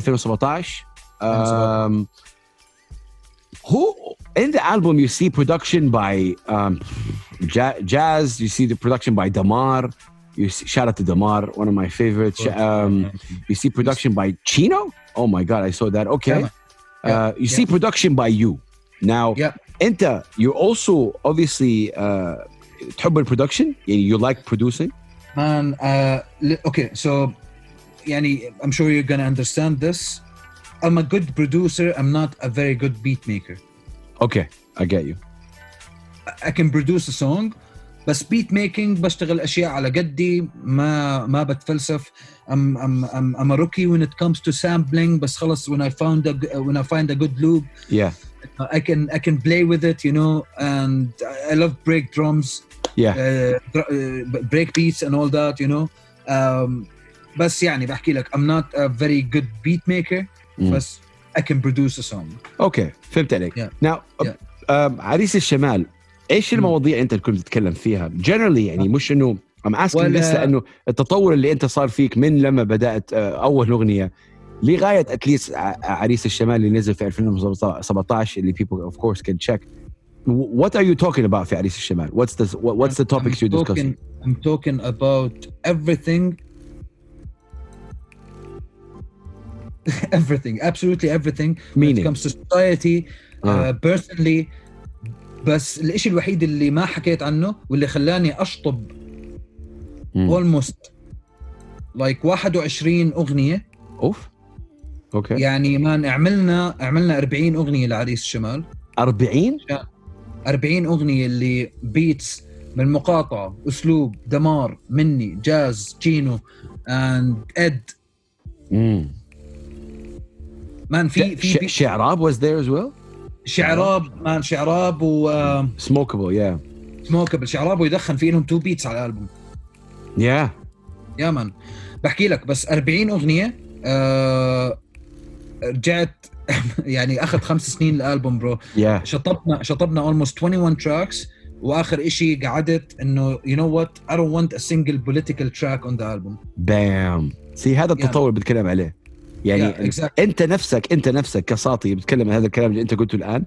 2017. Who in the album you see production by Jazz? You see the production by Damar. You see, shout out to Damar, one of my favorites. You see production by Chino. Oh my God, I saw that. Okay. You see production by you. Now, Enta, you're also obviously تحب production. You like producing. Man, okay, so يعني, I'm sure you're gonna understand this. I'm a good producer. I'm not a very good beat maker. Okay, I get you. I can produce a song. بس beat making بشتغل أشياء على قدي ما بتفلسف. I'm a rookie when it comes to sampling. بس خلص when I find a good loop, I can play with it, and I love break drums, break beats and all that, بس يعني بحكي لك I'm not a very good beat maker, بس I can produce a song. Okay, فهمت عليك. Now, عريس الشمال ايش المواضيع انت كنت تتكلم فيها generally يعني مش انه I'm asking this لانه التطور اللي انت صار فيك من لما بدأت اول اغنية لغاية at least عريس الشمال اللي نزل في 2017 اللي people of course can check. What are you talking about في عريس الشمال? What's the topics you're discussing? I'm talking about everything, absolutely everything. Meaning? When it comes to society, personally. بس الاشي الوحيد اللي ما حكيت عنه واللي خلاني اشطب almost like 21 اغنية. اوف. اوكي. يعني ما عملنا 40 اغنية لعريس الشمال. 40 اغنية اللي بيتس من مقاطعة، اسلوب، دمار، مني، جاز، تشينو and ed. مان في شعراب was there as well. شعراب و سموكابل شعراب ويدخن في لهم 2 بيتس على الالبوم. يا مان بحكي لك بس 40 اغنيه. رجعت يعني اخذ 5 سنين الالبوم برو. شطبنا almost 21 tracks واخر اشي قعدت انه you know what I don't want a single political track on the album. بام سي هذا التطور بتكلم عليه يعني انت نفسك كساطي بتكلم عن هذا الكلام اللي انت قلته الان.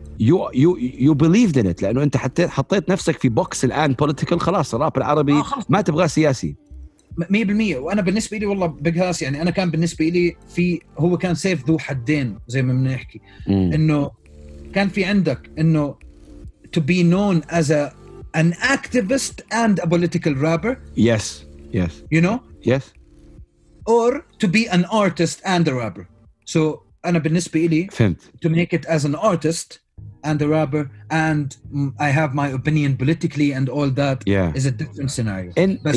you believed in it لانه انت حطيت نفسك في بوكس الان political. خلاص الراب العربي ما تبغاه سياسي 100%. وانا بالنسبه لي والله بيج هاس يعني انا كان بالنسبه لي هو كان سيف ذو حدين زي ما بنحكي انه كان في عندك انه to be known as an activist and a political rapper. Yes. You know? Yes. Or to be an artist and a rapper. So أنا بالنسبة لي فهمت. To make it as an artist and a rapper and I have my opinion politically and all that is a different scenario.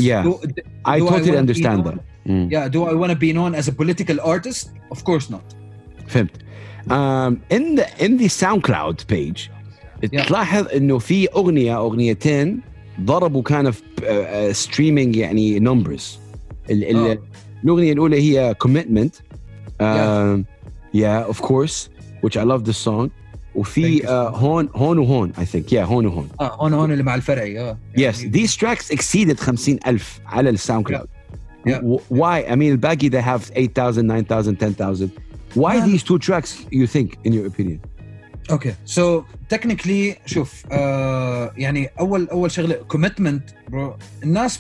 I totally understand that. Yeah, do I want to be known as a political artist? Of course not. فهمت. In the SoundCloud page تلاحظ إنه في أغنيتين ضربوا كان في streaming يعني numbers. الأغنية الأولى هي Commitment. Yeah, of course, which I love the song. وفي هون I think. Yeah, هون هون اللي مع الفرعي. Yes, these tracks exceeded 50,000 على الساوند Why? I mean, الباقي they have 8,000, 9,000, 10,000. Why these two tracks, you think, in your opinion? Okay, so technically شوف يعني أول شغلة Commitment, bro. الناس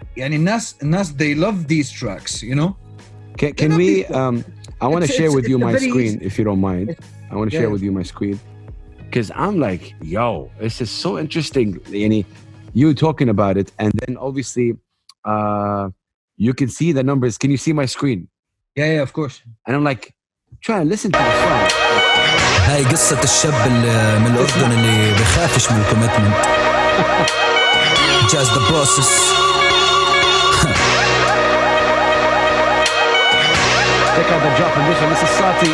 they love these tracks, you know. Can we? I want to share with you my screen, if you don't mind. I want to share with you my screen because I'm like, yo, this is so interesting. Yani, you talking about it, and then obviously, you can see the numbers. Can you see my screen? Yeah, of course. And I'm like, trying to listen to the song. هاي قصة الشاب اللي من الأردن اللي بخافش من الكوميتمنت. Just the process. Check out the drop on this one. This is SATTI.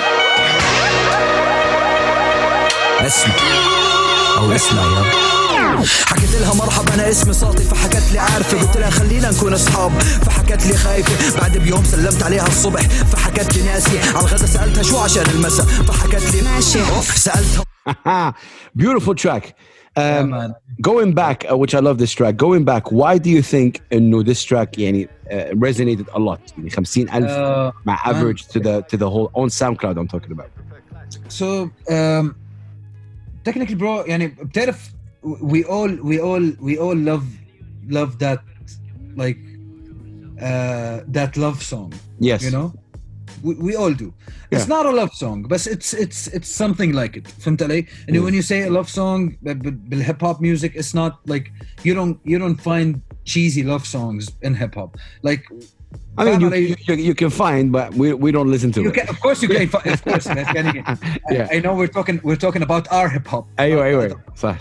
اسمع يا حكيت لها مرحبا انا اسمي ساطي فحكت لي عارفه قلت لها خلينا نكون اصحاب فحكت لي خايفه بعد بيوم سلمت عليها الصبح فحكت لي ناسي على الغدا سالتها شو عشان المساء فحكت لي ماشي سالتها. Beautiful track. Going back, which I love this track. Going back, why do you think إنه this track يعني resonated a lot? يعني 50,000 مع average to the whole on SoundCloud I'm talking about. So technically, bro, يعني بتعرف we all love that like that love song. Yes. You know, we all do. It's not a love song, but it's something like it. فهمت علي؟ And when you say a love song بالhip hop music, it's not like you don't find cheesy love songs in hip hop. Like I mean, you can find, but we don't listen to it. Of course you can find. Of course, I know we're talking about our hip hop. أيوة صح.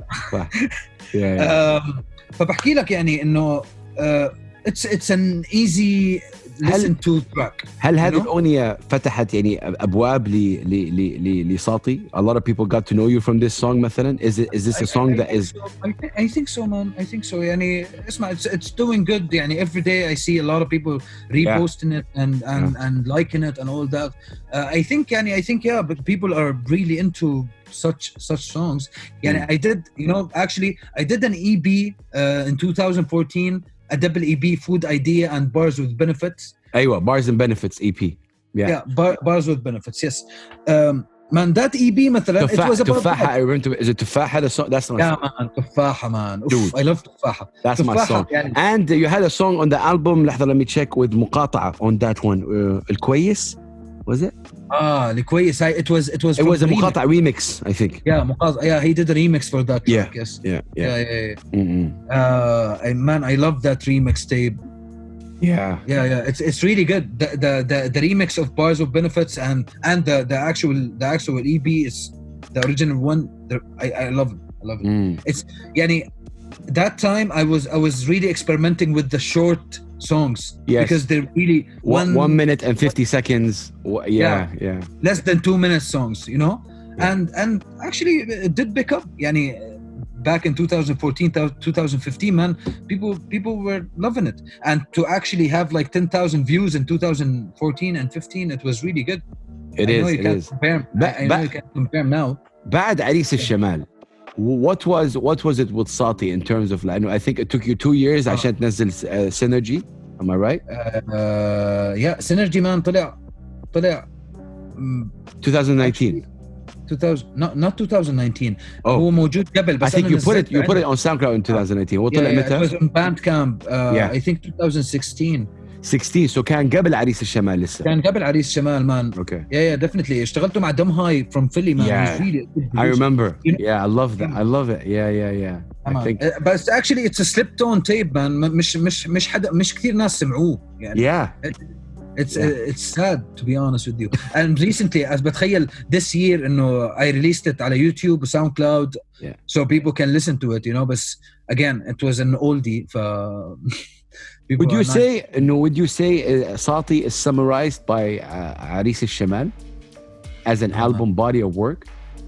فبحكي لك يعني إنه it's an easy listen to track. هل هذه الأغنية فتحت يعني أبواب لصاطي? A lot of people got to know you from this song مثلا. Is this a song that is? I think so, man. I think so. يعني اسمع, it's doing good. يعني every day I see a lot of people reposting it and liking it and all that. I think but people are really into such songs. يعني I did, actually I did an EP in 2014. A double EP, Food Idea and Bars with Benefits. أيوة, Bars and Benefits EP. Yeah, Bars with Benefits. Yes. Man, that EP مثلا it was about تفاحة. I remember. Is it تفاحة? That's my song. Man, تفاحة, man. Dude, I love تفاحة. That's my song. يعني. And you had a song on the album. لحظة, let me check with مقاطعة on that one. الكويس. Was it? الكويس. It was a مقاطعة remix, I think. Yeah, he did a remix for that track. Yes. Yeah. Man, I love that remix tape. Yeah. It's really good. The remix of Bars of Benefits and the actual EP is the original one. I love it. It's يعني that time I was really experimenting with the short songs. Yes. Because they're really 1 minute and 50 seconds. Yeah. Less than 2 minute songs, and actually it did pick up. يعني back in 2014, 2015, man, people were loving it. And to actually have like 10,000 views in 2014 and 15, it was really good. I know you can't compare now. بعد عريس الشمال what was it with SATTI in terms of لأنه I think it took you 2 years عشان تنزل Synergy. Am I right? Yeah, Synergy man طلع 2019. 2000 not 2019. هو موجود قبل بس I think you put it on SoundCloud in 2018. وطلع متى؟ It was on Bandcamp. I think 2016. 16. So كان قبل عريس الشمال لسه. كان قبل عريس الشمال man. Okay. Yeah, definitely. اشتغلتوا مع دم هاي from Philly man. Yeah. Really I remember. Yeah, I love that. I love it. Yeah. I think. But actually it's a slip tone tape man. مش حدا مش كثير ناس سمعوه يعني. Yeah. It's sad to be honest with you. And recently as بتخيل this year إنه I released it على YouTube و SoundCloud. Yeah. So people can listen to it, you know. But again, it was an oldie. Would you say SATTI is summarized by عريس الشمال as an album body of work?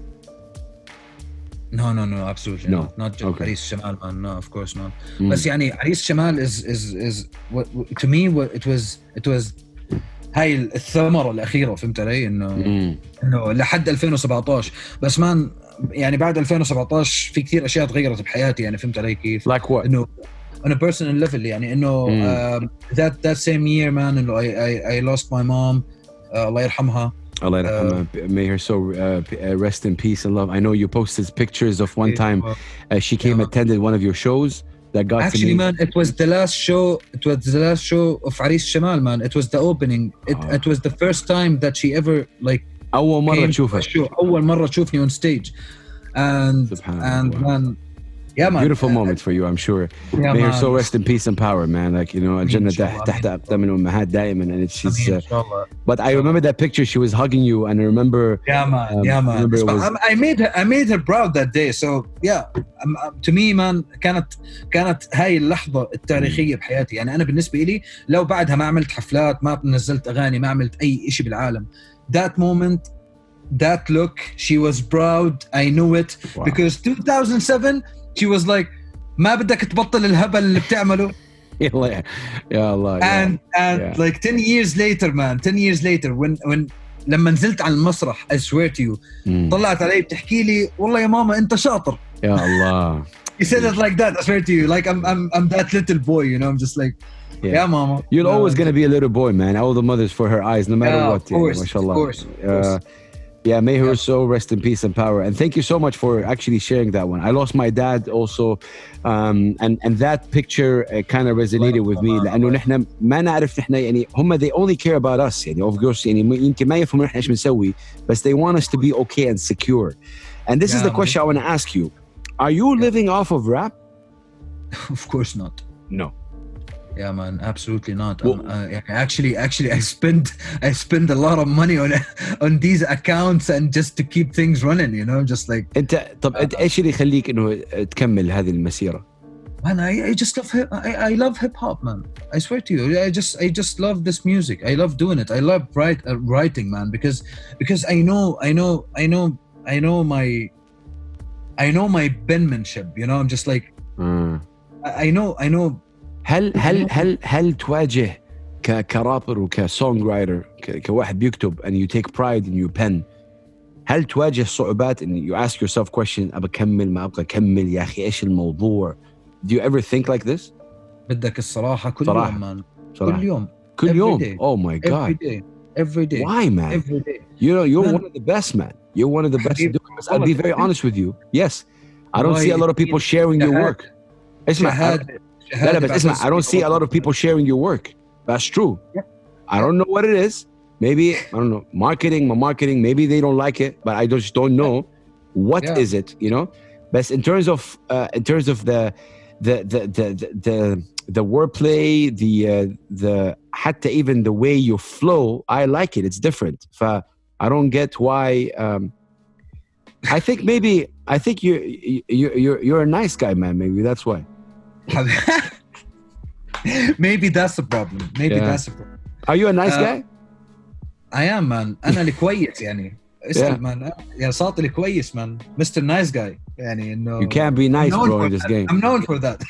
No, absolutely no. Not just Okay. عريس الشمال man. No, of course not. بس يعني عريس الشمال is what to me what it was هاي الثمرة الأخيرة فهمت علي إنه لحد 2017 بس مان يعني بعد 2017 في كثير أشياء تغيرت بحياتي يعني فهمت علي كيف؟ Like what? إنه on a personal level يعني إنه that same year man إنه I lost my mom الله يرحمها. Allah yarhamha. May her soul rest in peace and love. I know you posted pictures of one time she came attended one of your shows that got actually to me. man it was the last show of عريس الشمال man. It was the opening. It was the first time that she ever like أول مرة تشوفها. أول مرة تشوفني on stage and man yeah man beautiful moment for you I'm sure. Yeah, may her man. soul rest in peace and power man, like you know الجنة تحت أقدام الأمهات دائما and she's but I remember that picture she was hugging you and I remember yeah man I made her proud that day so yeah to me man كانت هاي اللحظة التاريخية بحياتي يعني أنا بالنسبة لي لو بعدها ما عملت حفلات ما نزلت أغاني ما عملت أي إشي بالعالم that moment that look she was proud I knew it. Wow. Because 2007 she was like ما بدك تبطل الهبل اللي بتعمله يا الله and like 10 years later man 10 years later when لما نزلت على المسرح I swear to you طلعت علي بتحكي لي والله يا ماما أنت شاطر يا الله. You said it like that I swear to you like I'm that little boy you know I'm just like yeah mama you're always gonna be a little boy man. All the mothers for her eyes no matter what. Of course, mashallah. Of course. Yeah, may her soul rest in peace and power. And thank you so much for actually sharing that one. I lost my dad also, and that picture kind of resonated with me. لأنه نحن ما نعرف نحن يعني هم they only care about us يعني of course يعني يمكن ما يفهموا نحن إيش بنسوي بس they want us to be okay and secure. And this is the question I want to ask you. Are you living off of rap? Of course not. No. Yeah man, absolutely not. Actually I spend a lot of money on these accounts and just to keep things running, you know, just like. طب إيش اللي يخليك إنه تكمل هذه المسيرة؟ Man, I just love I love hip hop, man. I swear to you, I just love this music. I love doing it. I love writing, man, because I know my penmanship. You know, I'm just like I know. هل تواجه كرابر وكسونج رايتر كواحد بيكتب and you take pride in your pen هل تواجه صعوبات ان you ask yourself question ابى اكمل ما ابغى اكمل يا اخي ايش الموضوع do you ever think like this بدك الصراحة كل يوم man كل يوم oh my god every day why man every day you're man. One of the best man you're one of the best I'll be very honest with you yes I don't see a lot of people sharing your work لا بس اسمع I don't see a lot of people sharing your work that's true I don't know what it is maybe I don't know marketing maybe they don't like it but I just don't know what is it you know but in terms of the wordplay the حتى even the way you flow I like it it's different I don't get why I think you're a nice guy man maybe that's why maybe that's the problem that's the problem are you a nice guy I am man أنا الكويس يعني اسأل man يا صاطي الكويس man Mr. Nice Guy يعني إنه you can't be nice bro in this game I'm known for that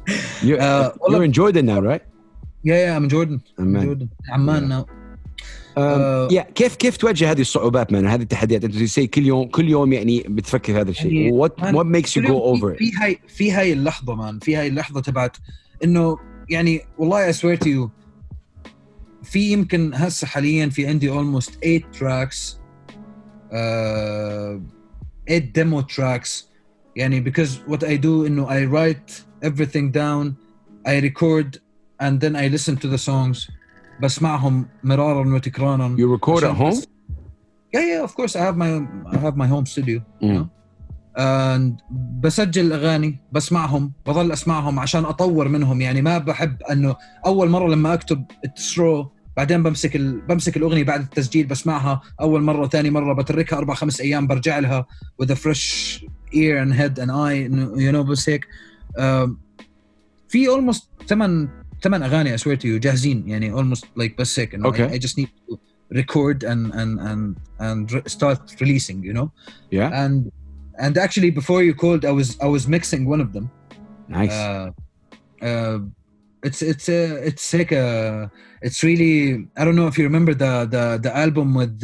you're in Jordan now right yeah I'm in Jordan I'm in Jordan Amman now كيف تواجه هذه الصعوبات من هذه التحديات؟ انت تسي كل يوم يعني بتفكر هذا الشيء. يعني what makes you go over it؟ في هاي اللحظه مان، في هاي اللحظه تبعت انه يعني والله I swear to you في يمكن هسه حاليا في عندي almost 8 tracks 8 demo tracks يعني because what I do إنه I write everything down, I record and then I listen to the songs, بسمعهم مرارا وتكرارا. You record at home? Yeah, of course I have my home studio. You know? and بسجل أغاني بسمعهم بظل أسمعهم عشان أطور منهم. يعني ما بحب أنه أول مرة لما أكتب التسرو بعدين بمسك الأغنية بعد التسجيل بسمعها أول مرة ثاني مرة بتركها 4-5 أيام برجع لها with a fresh ear and head and eye you know. بس هيك في almost 8 أغاني I swear to you جاهزين يعني almost like بس هيك إنه okay. I just need to record and start releasing you know. Yeah. And actually before you called I was mixing one of them. Nice. It's like it's really I don't know if you remember the album with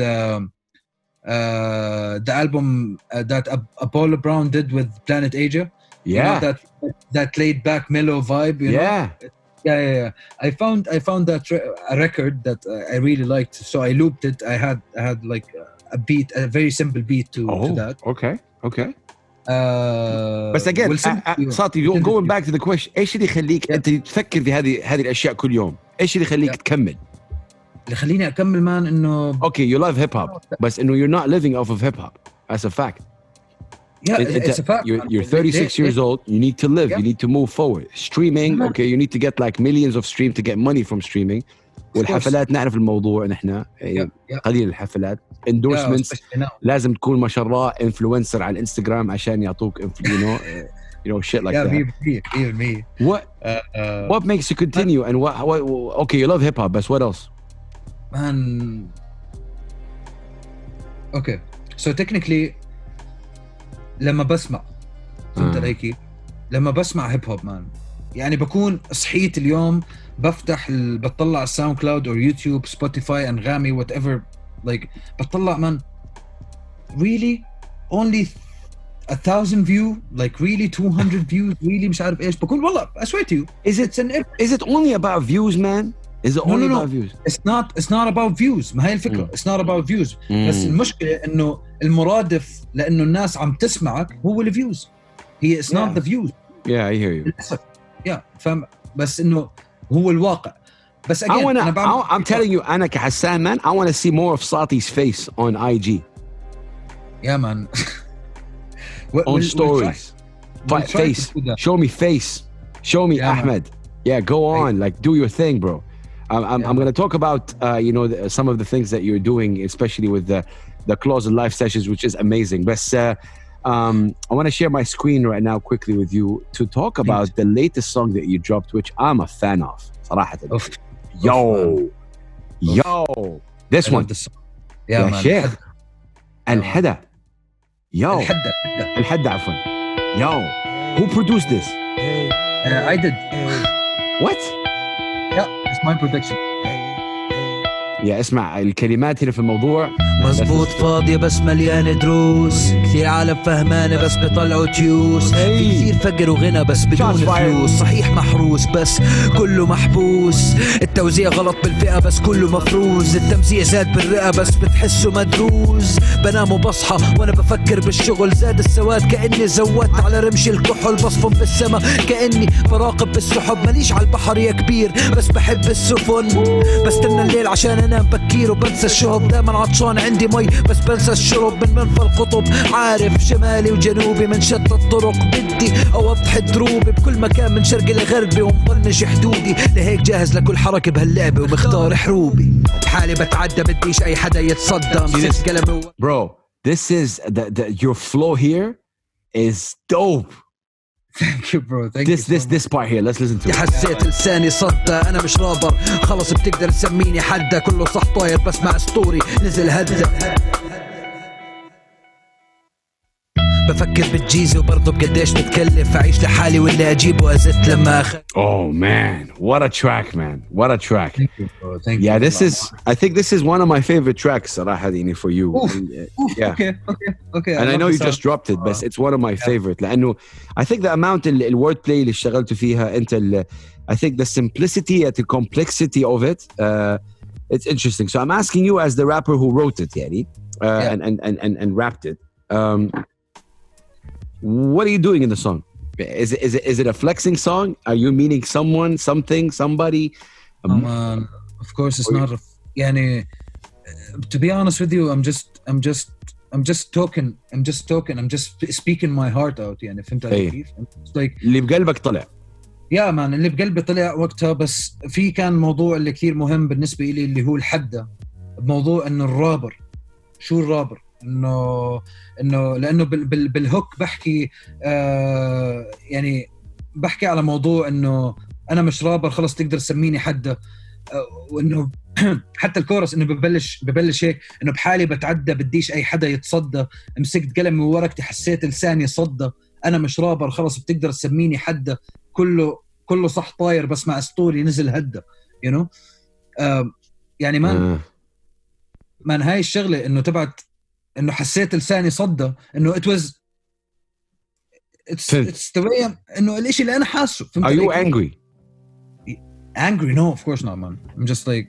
the album that Apollo Brown did with Planet Asia. Yeah. You know, that laid back mellow vibe, you know. Yeah. I found that a record that I really liked, so I looped it. I had like a beat, a very simple beat to that. Okay. بس again صاتي going back to the question ايش اللي يخليك انت تفكر في هذه الاشياء كل يوم؟ ايش اللي يخليك تكمل؟ اللي خليني اكمل مان انه okay you love hip hop بس انه you're not living off of hip hop. That's a fact. It's a fact. You're 36 years old. You need to live. You need to move forward. Streaming okay you need to get like millions of streams to get money from streaming. والحفلات نعرف الموضوع نحن قليل الحفلات. endorsements لازم تكون ما شاء الله influencer على الانستغرام عشان يعطوك you know shit like that. What makes you continue and what okay you love hip hop but what else? Man okay so technically لما بسمع فهمت عليكي لما بسمع هيب هوب مان يعني بكون صحيت اليوم بطلع الساوند كلاود او يوتيوب سبوتيفاي انغامي whatever like بطلع من really only 1,000 view like really 200 views really مش عارف ايش بكون والله I swear to you is it only about views man is it only about views it's not about views ما هي الفكرة it's not about views بس المشكلة انه المرادف لانه الناس عم تسمعك هو الفيوز هي it's not the views yeah I hear you فهم بس انه هو الواقع بس again I'm telling you أنا كحسان man I want to see more of Sati's face on IG yeah man on stories face show me face show me Ahmed go on like do your thing bro. I'm going to talk about you know some of the things that you're doing especially with the closet live sessions which is amazing but I want to share my screen right now quickly with you to talk about the latest song that you dropped which I'm a fan of صراحة. Yo this one يا شيخ الحدا الحدا عفوا yo who produced this? I did. What? Yeah it's my production. يا اسمع الكلمات هنا في الموضوع مزبوط فاضية بس مليانة دروس كثير عالم فهمانة بس بيطلعوا تيوس في كثير فقر وغنى بس بدون فلوس صحيح محروس بس كله محبوس التوزيع غلط بالفئة بس كله مفروز التمزيع زاد بالرئة بس بتحسه مدروز بنام وبصحى وانا بفكر بالشغل زاد السواد كأني زودت على رمش الكحل بصفن بالسما كأني براقب بالسحب ماليش على البحر يا كبير بس بحب السفن بستنى الليل عشان انام بكير وبنسى الشرب دايما عطشان عندي مي بس بنسى الشرب من منفى القطب عارف شمالي وجنوبي من شتى الطرق بدي اوضح دروبي بكل مكان من شرقي لغربي ومضلش حدودي لهيك جاهز لكل حركة بهاللعبة ومختار حروبي بحالي بتعدى بديش اي حدا يتصدم ست قلمي bro this is your flow here is dope. Thank you bro thank you this part here let's listen to it. حسيت لساني صدى انا مش رابر خلص بتقدر تسميني حدا كله صح طاير بس مع اسطوري نزل هدى بفكر بالجيزة وبرضه بقديش بتكلف أعيش لحالي واللي أجيبه أزت لما Oh man, what a track, man! What a track! Thank you, bro. Thank Yeah, you. I think this is one of my favorite tracks, صراحة ديني, for you. Oof, Yeah. Okay. And I know you just dropped it, but it's one of my favorite. لأنه I think the amount the wordplay اللي اشتغلت فيها أنت I think the simplicity and the complexity of it, it's interesting. So I'm asking you as the rapper who wrote it, يعني, and rapped it. What are you doing in the song? Is it a flexing song? Are you meaning someone, something, somebody? Of course, it's not. Yani, to be honest with you, I'm just talking. I'm just speaking my heart out. يعني فهمت علي كيف؟ Like اللي بقلبك طلع. يا مان اللي بقلبي طلع وقتها. بس في كان موضوع اللي كثير مهم بالنسبة لي اللي هو الحدة. بموضوع إنه الرابر. شو الرابر؟ إنه لأنه بالهوك بحكي يعني بحكي على موضوع إنه أنا مش رابر خلص تقدر تسميني حدة. وإنه حتى الكورس إنه ببلش هيك إنه بحالي بتعدى بديش أي حدا يتصدى. مسكت قلمي وورقتي حسيت لساني صدى. أنا مش رابر خلص بتقدر تسميني حدة. كله صح طاير بس مع اسطوري نزل هدى. you know يعني مان هاي الشغلة إنه تبعت إنه حسيت لساني صدى إنه it's the way إنه الإشي اللي أنا حاسه. Are you angry? Angry? No, of course not, man. I'm just like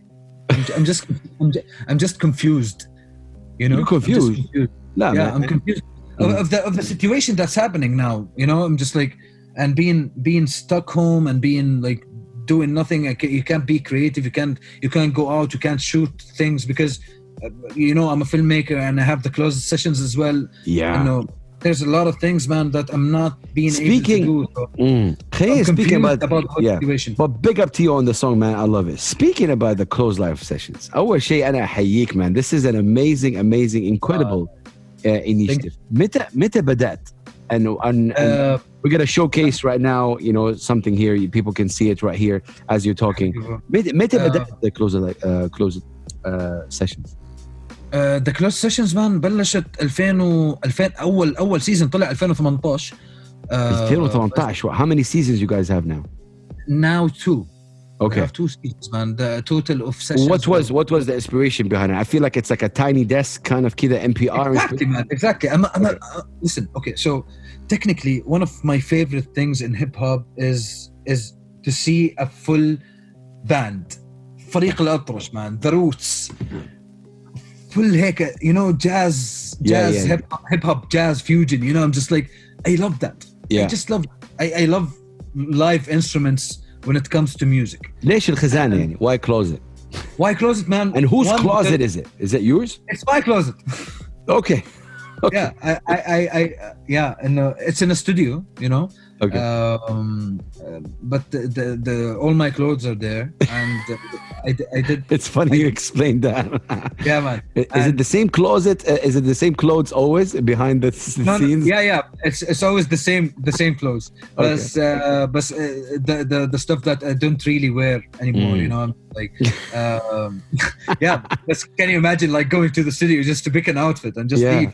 I'm just confused. You know? You're confused? Yeah, man. I'm confused of the situation that's happening now. You know, I'm just like, and being stuck home and being like doing nothing. You can't be creative. You can't go out. You can't shoot things because you know I'm a filmmaker and I have the closed sessions as well. Yeah. You know, there's a lot of things, man, that I'm not being able to do. So speaking about the whole situation. But big up to you on the song, man. I love it. Speaking about the closed live sessions, أول شيء أنا أحييك, man. This is an amazing, incredible initiative. متى بدأت؟ And we're gonna showcase right now, you know, something here. People can see it right here as you're talking. متى بدأت the closed sessions? The closed sessions, man, بلشت 2000 أول season طلع 2018. 2018. How many seasons you guys have now? Now 2. Okay. We have 2 seasons, man. The total of sessions. What was the inspiration behind it? I feel like it's like a tiny desk kind of كده NPR. Exactly, man. Exactly. Listen. Okay, so technically, one of my favorite things in hip hop is to see a full band. فريق الأطرش, man. The Roots. Full هيك, you know, jazz, hip hop, jazz fusion. You know, I'm just like, I love that. Yeah. I just love. I love live instruments when it comes to music. ليش الخزانة يعني? Why close it? Why close it, man? And whose closet is it? Is it yours? It's my closet. Okay. Yeah, yeah, and it's in a studio, you know. Okay. But the all my clothes are there, and I did. It's funny you explained that. Yeah, man. Is it the same closet? Is it the same clothes always behind the scenes? Yeah. It's always the same clothes. Okay. But the stuff that I don't really wear anymore, you know. I'm like, yeah. But can you imagine like going to the studio just to pick an outfit and just leave?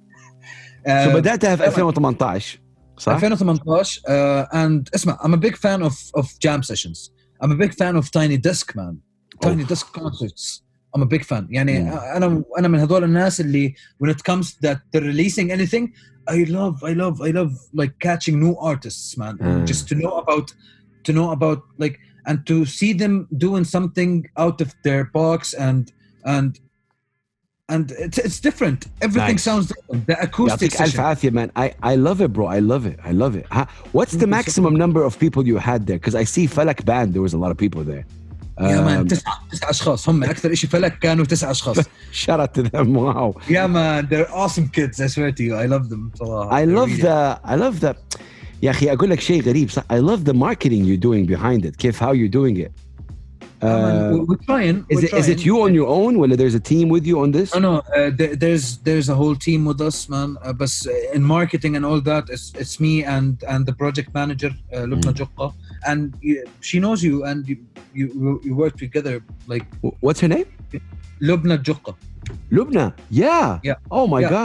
So بدأتها في 2018 صح؟ 2018 and اسمع, I'm a big fan of jam sessions. I'm a big fan of tiny desk, man. Tiny desk concerts. I'm a big fan. يعني أنا من هذول الناس اللي when it comes that they're releasing anything, I love like catching new artists, man. Just to know about like and to see them doing something out of their box and it's different. Everything sounds different. The acoustic session. عافية, man. I love it, bro. I love it. What's the maximum number of people you had there? Because I see Falak band, there was a lot of people there. Yeah, man. 9 أشخاص. هم أكثر إشي فلك كانوا 9 أشخاص. Shout out to them. Wow. Yeah, man. They're awesome kids. I swear to you. I love them. I love the يا أخي أقول لك شيء غريب. I love the marketing you're doing behind it. كيف how you're doing it. We're trying. Is it you on your own? Or there's a team with you on this? No. There's a whole team with us, man. But in marketing and all that, it's me and the project manager, Lubna Jokka, and she knows you, and you work together. Like, what's her name? Lubna Jokka. Lubna, yeah. Yeah. Oh my God.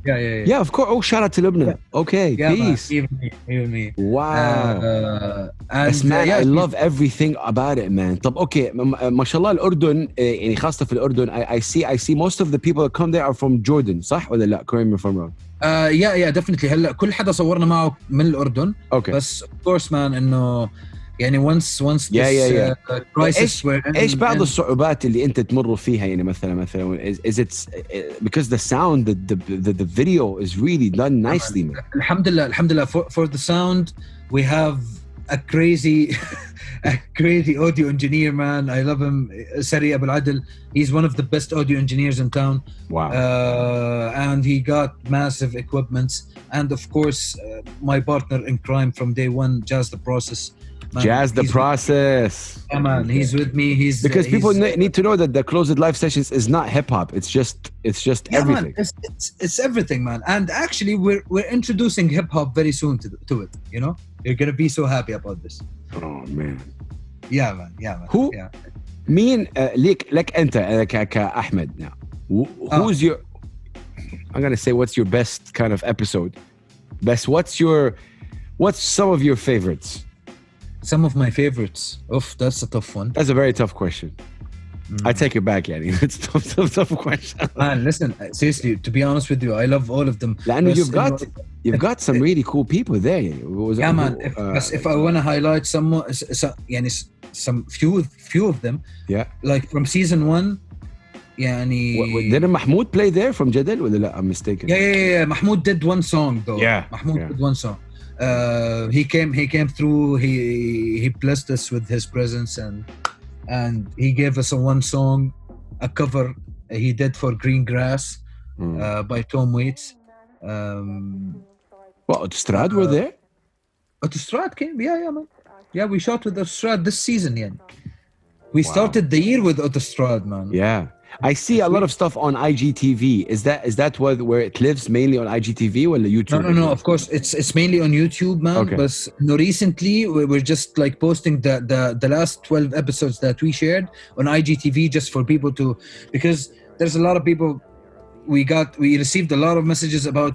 Yeah, of course. Oh, shout out to Lebanon. Okay, peace. Man, even me. Wow. And man, I love everything about it, man. طب okay, ما شاء الله الأردن يعني خاصة في الأردن I see most of the people that come there are from Jordan, صح ولا لا? Correct me if I'm wrong. Yeah, definitely. هلا كل حدا صورنا معه من الأردن. Okay. بس of course man إنه يعني once this crisis ايش بعض الصعوبات اللي انت تمر فيها يعني مثلا is it because the sound the video is really done nicely man. الحمد لله for the sound we have a crazy audio engineer man. I love him, Sari Abul Adil. He's one of the best audio engineers in town. Wow. And he got massive equipments, and of course my partner in crime from day one, Jazz the Process. Man, Jazz the Process. Yeah, man, he's with me. Because people need to know that the Closed Live Sessions is not hip hop. It's just everything. Man, it's everything, man. And actually, we're introducing hip hop very soon to it. You know, you're gonna be so happy about this. Oh man. Yeah, man. Who? Yeah. مين لك أنت كأحمد now? Who's your? I'm gonna say what's your best kind of episode. What's some of your favorites? Some of my favorites. That's a tough one. That's a very tough question. I take it back, yani. It's a tough question. Man, listen, seriously, to be honest with you, I love all of them. لأنه you've got some really cool people there. Yeah, man. If I want to highlight some few of them. Yeah. Like from season 1. يعني didn't Mahmoud play there from Jadal ولا لا? I'm mistaken. Yeah. Mahmoud did one song though. Yeah. Mahmoud did one song. He came through. He blessed us with his presence and he gave us one song, a cover he did for Green Grass by Tom Waits. What, Autostrad were there? Autostrad came, yeah, man. Yeah, we shot with Autostrad this season, yeah. We started the year with Autostrad, man. Yeah. I see a lot of stuff on IGTV. Is that where it lives, mainly on IGTV or YouTube? No. Of course, it's mainly on YouTube, man. Okay. But recently we're just like posting the last 12 episodes that we shared on IGTV just for people to, because there's a lot of people. We received a lot of messages about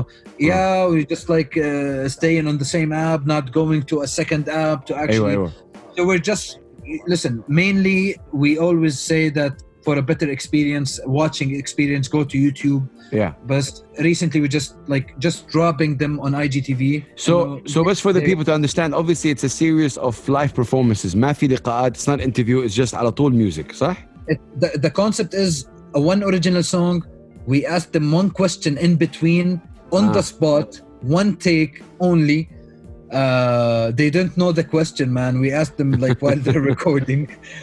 we just like staying on the same app, not going to a second app to actually. So we're just listen. Mainly, we always say that. For a better watching experience, go to YouTube. Yeah. But recently we just dropping them on IGTV. So best for the people to understand, obviously it's a series of live performances. ما في لقاءات, it's not interview, it's just على طول music, صح? The concept is a one original song. We ask them one question in between, on the spot, one take only. They don't know the question, man. We ask them like while they're recording.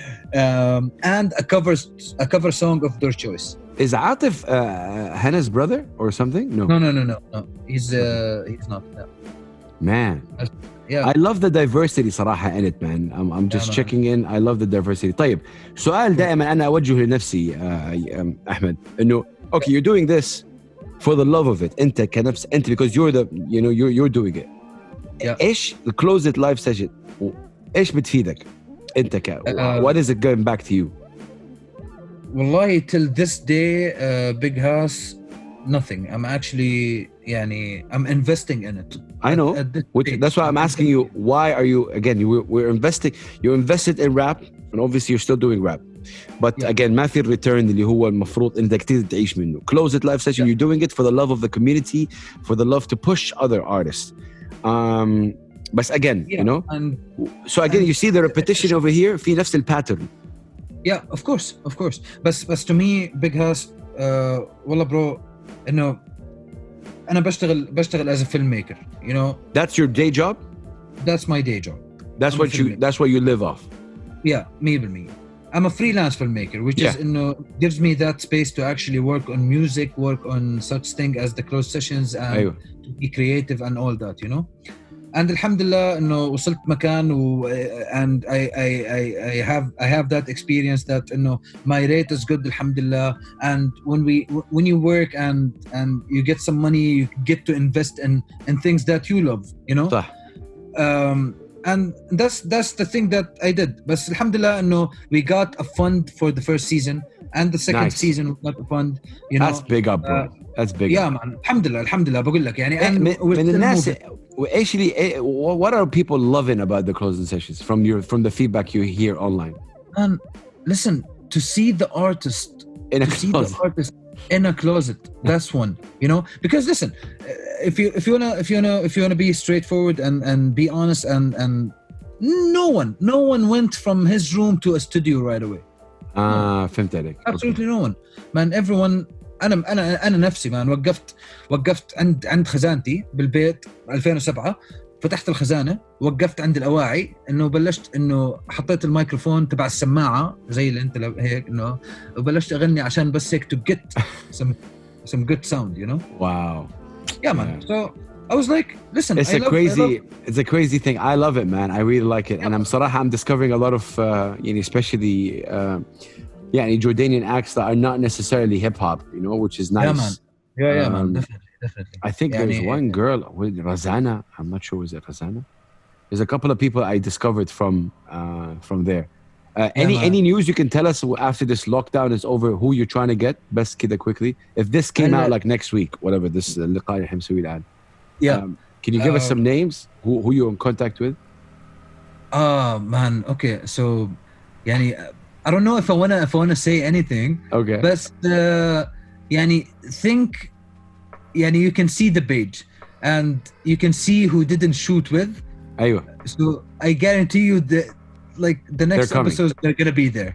And a cover song of their choice. Is Atif Hannah's brother or something? No. He's not. No. Man. Yeah. I love the diversity صراحة in it, man. I'm just checking in. I love the diversity. طيب سؤال دائما أنا أوجهه لنفسي أحمد إنه okay, you're doing this for the love of it. أنت كنفس أنت because you're doing it. Yeah. إيش the closed live session إيش بتفيدك أنت what is it going back to you? والله till this day Big House nothing. I'm actually I'm investing in it. I know. That's why I'm asking you, why are you again you're invested in rap and obviously you're still doing rap. But again ما في الريتيرن اللي هو المفروض انك تعيش منه. Close it live session, you're doing it for the love of the community, for the love to push other artists. But again, so again you see the repetition over here في نفس الباترن. Yeah, of course. بس to me Big House والله bro إنه أنا بشتغل as a filmmaker, That's your day job? That's my day job. That's what you live off. Yeah, 100%. I'm a freelance filmmaker, which is gives me that space to actually work on music, work on such thing as the closed sessions and to be creative and all that, And alhamdulillah إنه وصلت مكان and I have that experience that my rate is good alhamdulillah, and when you work and you get some money, you get to invest in things that you love, صح. and that's the thing that I did. بس الحمد لله إنه we got a fund for the first season and the second season we got a fund. You know, that's big up, bro. That's big. Yeah, man. الحمد لله بقول لك يعني. من الناس actually, what are people loving about the closing sessions from the feedback you hear online? And listen, to see the artist in a closet, that's one, you know, because listen, if you wanna be straightforward and be honest, and no one went from his room to a studio right away. فهمت عليك. Absolutely no one, man. Everyone. أنا نفسي مان وقفت عند خزانتي بالبيت 2007. فتحت الخزانة، وقفت عند الأواعي، إنه بلشت إنه حطيت الميكروفون تبع السماعة زي اللي أنت هيك، إنه وبلشت أغني عشان بس هيك to get some good sound, you know. Wow. Yeah, man. So I was like, listen, it's a crazy thing. I love it, man. I really like it, and I'm discovering a lot of especially يعني Jordanian acts that are not necessarily hip hop, you know, which is nice. Yeah, man. Yeah, man. Definitely. I think there's one girl with Razana. I'm not sure, was it Razana? There's a couple of people I discovered from there. Any news you can tell us after this lockdown is over, who you're trying to get? Best kida quickly. If this came out like next week, whatever, this اللقاء اللي حنسويه الآن. Yeah. Can you give us some names? Who you're in contact with? Man. Okay. So, يعني I don't know if I wanna say anything. Okay. But يعني think. يعني you can see the page and you can see who didn't shoot with. أيوة. So I guarantee you that like the next episodes they're gonna be there.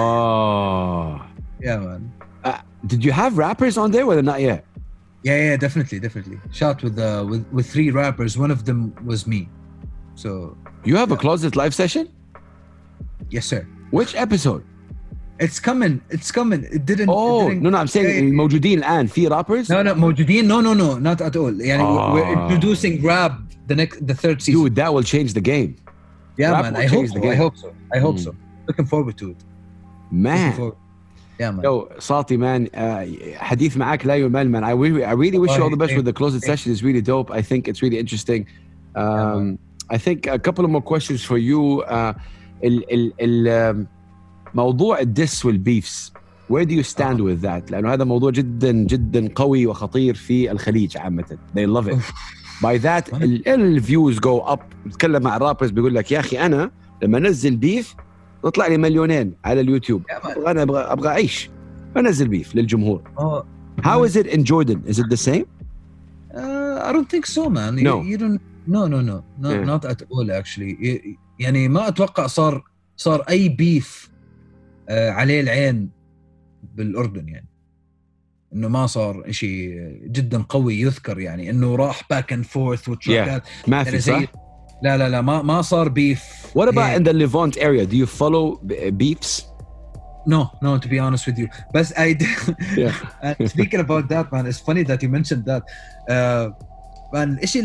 Oh. Yeah, man. Did you have rappers on there or not yet? Yeah, definitely. Shot with 3 rappers. One of them was me. So you have a closet live session? Yes, sir. Which episode? It's coming. It didn't. No, I'm saying موجودين الآن في rappers? No, موجودين. No, not at all. يعني we're introducing rap the third season. Dude, that will change the game. Yeah, rap man. I hope so. Looking forward to it. Man. Yeah, man. Yo, Sati, man, حديث معاك لا يمل, man. I really wish you all the best with the closed session. It's really dope. I think it's really interesting. I think a couple of more questions for you. موضوع الدس والبيفس, where do you stand with that؟ لأنه هذا موضوع جدا قوي وخطير في الخليج عامة. They love it. By that الفيوز go up. بتكلم مع الرابرز بيقول لك يا أخي أنا لما أنزل بيف نطلع لي مليونين على اليوتيوب. أنا أبغى أعيش أنزل بيف للجمهور. How is it in Jordan? Is it the same? I don't think so, man. No. You don't. No, not at all actually. يعني ما أتوقع صار أي بيف عليه العين بالأردن, يعني إنه ما صار إشي جدا قوي يذكر, يعني إنه راح back and forth وتراكات. ما في صح؟ لا ما صار beef. What about in the Levant area? Do you follow beefs? No, to be honest with you. But I and speaking about that, man, it's funny that you mentioned that. Man, الإشي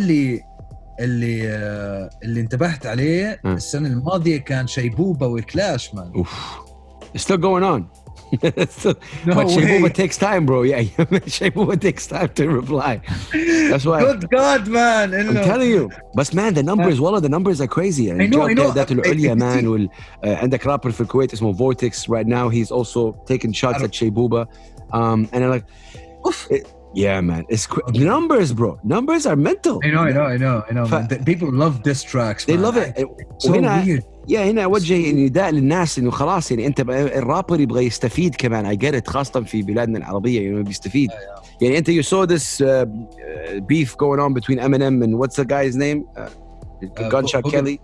اللي انتبهت عليه السنة الماضية كان شيبوبة وكلاش, man. It's still going on. But Shaybuba takes time, bro. Yeah, Shaybuba takes time to reply. That's why. Good God, man. I'm telling you. But man, the numbers are crazy. I know. ذات العليا, man. عندك رابر في الكويت اسمه Vortex right now. He's also taking shots at Shaybuba. And I'm like, yeah, man. It's numbers, bro. Numbers are mental. I know. People love diss tracks, man. They love it. So weird. هنا أوجه نداء للناس إنه خلاص, يعني أنت الرابر يبغى يستفيد كمان. I get it, خاصة في بلادنا العربية, يعني بيستفيد. يعني أنت you saw this beef going on between Eminem and what's the guy's name? Gunshot Kelly.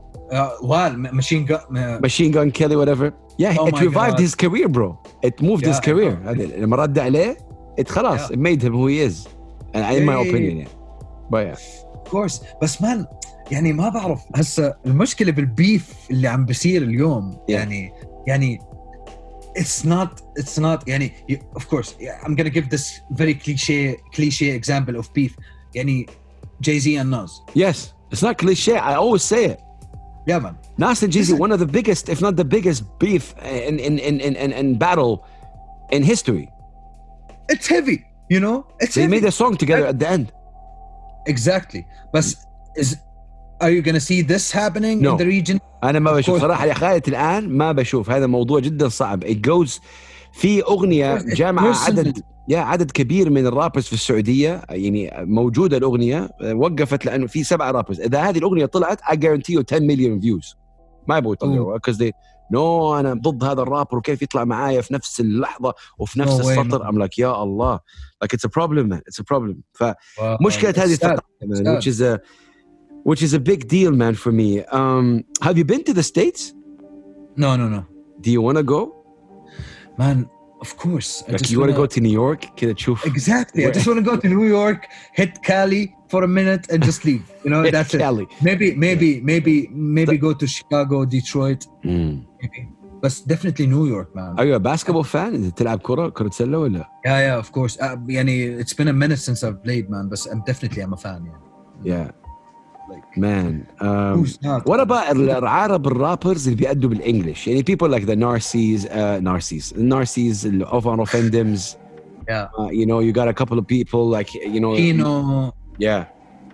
Machine Gun Kelly, whatever. Yeah, it revived his career, bro. It moved his career. لما رد عليه, it خلاص, it made him who he is. And in my opinion, yeah. But yeah. Of course. بس man, يعني ما بعرف هسه المشكلة بالبيف اللي عم بيصير اليوم. يعني it's not يعني of course I'm gonna give this very cliche example of beef. يعني Jay-Z and Nas. Yes, it's not cliche. I always say it. Yeah, man. Nas and Jay-Z, one of the biggest, if not the biggest beef in battle in history. It's heavy, you know. They made a song together at the end. Exactly. But are you gonna see this happening No. in the region? انا ما Of بشوف course. صراحه لغايه الان ما بشوف. هذا موضوع جدا صعب. it goes في اغنيه Of course, it's جامعه personal. عدد كبير من الرابرز في السعوديه، يعني موجوده الاغنيه وقفت لانه في 7 رابرز. اذا هذه الاغنيه طلعت I guarantee you 10 million views ما يبغوا يطلعوا because they no انا ضد هذا الرابر وكيف يطلع معايا في نفس اللحظه وفي نفس No way, السطر. I'm like يا الله like it's a problem man, it's a problem. فمشكله It's هذه sad. الثقافه man, which is a big deal man for me. Have you been to the States? No. Do you want to go? Man, of course. Like you want to go to New York كده تشوف. Exactly. I just want to go to New York, hit Cali for a minute and just leave. You know, that's Cali. it. Maybe go to Chicago, Detroit. Maybe. But definitely New York, man. Are you a basketball fan? تلعب كرة سلة ولا؟ Yeah, of course. يعني it's been a minute since I've played, man. But I'm a fan. Yeah. Like, man. who's not? What about العرب الرابرز اللي بيأدوا بالإنجليش؟ يعني people like the Narcies, Offendims. Yeah. You know, you got a couple of people like, you know. Kino. Yeah.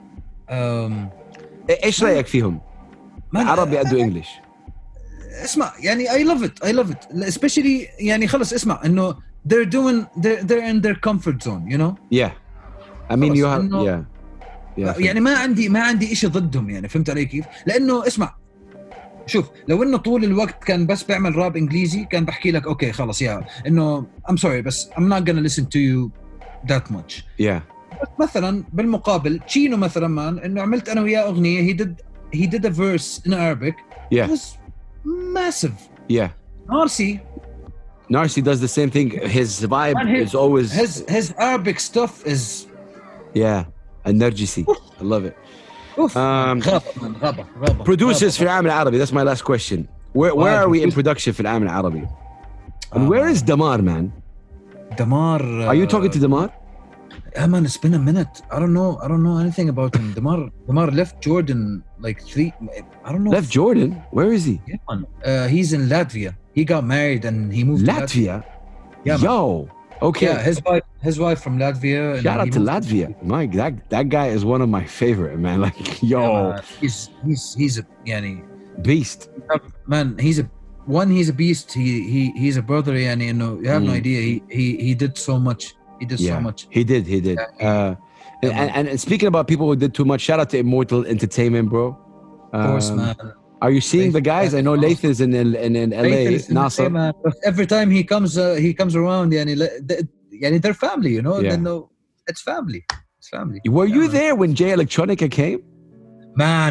إيش رأيك فيهم؟ العرب بيأدوا إنجليش. اسمع يعني I love it especially يعني خلص اسمع إنه they're in their comfort zone, you know. Yeah. I mean you have yeah. يعني ما عندي إشي ضدهم يعني فهمت علي كيف؟ لأنه اسمع شوف لو إنه طول الوقت كان بس بيعمل راب إنجليزي كان بحكي لك أوكي خلص إنه I'm sorry بس I'm not gonna listen to you that much. Yeah. مثلا بالمقابل تشينو مثلا مان إنه عملت أنا وياه أغنية he did a verse in Arabic. Yeah. It was massive. Yeah. Narcy does the same thing. His vibe is always his Arabic stuff is النرجسي. I love it. غابة. Producers في العالم العربي. That's my last question. Where are we in production في العالم العربي? And where is Damar, man? Damar. Are you talking to Damar? Yeah, man, it's been a minute. I don't know anything about him. Damar left Jordan like 3. I don't know. Left Jordan? Where is he? Yeah, man. He's in Latvia. He got married and he moved to Latvia. Yeah, man. Yo. Okay. Yeah, his wife from Latvia. Shout out to Latvia. Mike, that guy is one of my favorite, man. Like, yo. Yeah, he's a yani beast. Man, he's a beast. He's a brother, yani, you have no idea. He did so much. He did so much. He did. And speaking about people who did too much, shout out to Immortal Entertainment, bro. Of course, man. Are you seeing the guys? I know Laith is in LA. Nasser. Every time he comes around, yani they're family, you know. Yeah. They know it's family. It's family. Were you there when Jay Electronica came? Man.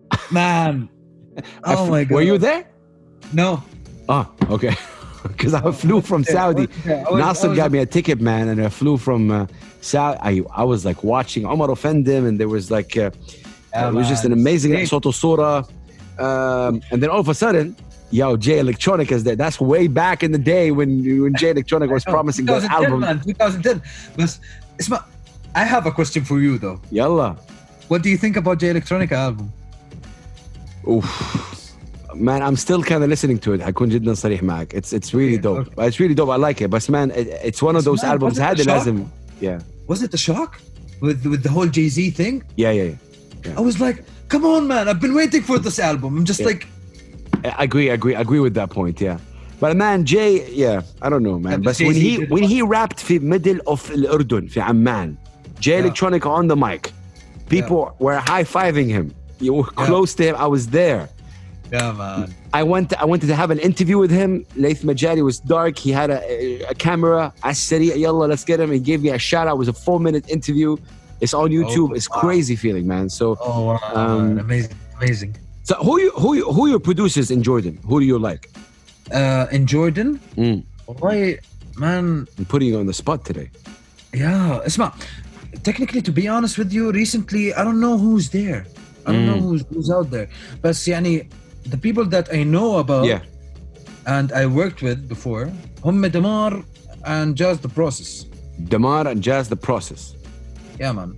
Oh my God. Were you there? No. Oh, okay. Because I flew from Saudi. Nasser got me a ticket, man, and I flew from Saudi. I was like watching Omar Offendim, and there was like it was just an amazing Soto Sura. And then all of a sudden, Jay Electronica is there. That's way back in the day when Jay Electronica was promising that album. Man, 2010. But I have a question for you though. Yalla. What do you think about Jay Electronica album? Oof. Man, I'm still kind of listening to it. هكون جدا صريح معك. It's really dope. Okay. It's really dope. I like it. But man, it's one of those albums. هذا لازم. Yeah. Was it a shock with the whole Jay-Z thing? Yeah. I was like, come on, man! I've been waiting for this album. I'm just like. I agree with that point. Yeah. But man, Jay, I don't know, man. But when he rapped في middle of الأردن في عمان, Jay Electronica on the mic, people were high-fiving him. You were close to him. I was there. Yeah, man. I wanted to have an interview with him. Laith Majali was dark. He had a camera. Asari, yalla, let's get him. He gave me a shout out. It was a 4-minute interview. It's on YouTube. It's crazy feeling, man. So amazing. So who are your producers in Jordan? Who do you like? In Jordan? Why, man? I'm putting you on the spot today. Yeah, اسمع. Technically, to be honest with you, recently I don't know who's there. I don't know who's out there. But يعني the people that I know about and I worked with before, هم Damar and Jazz the Process. Damar and Jazz the Process. Yeah, man.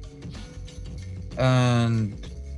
And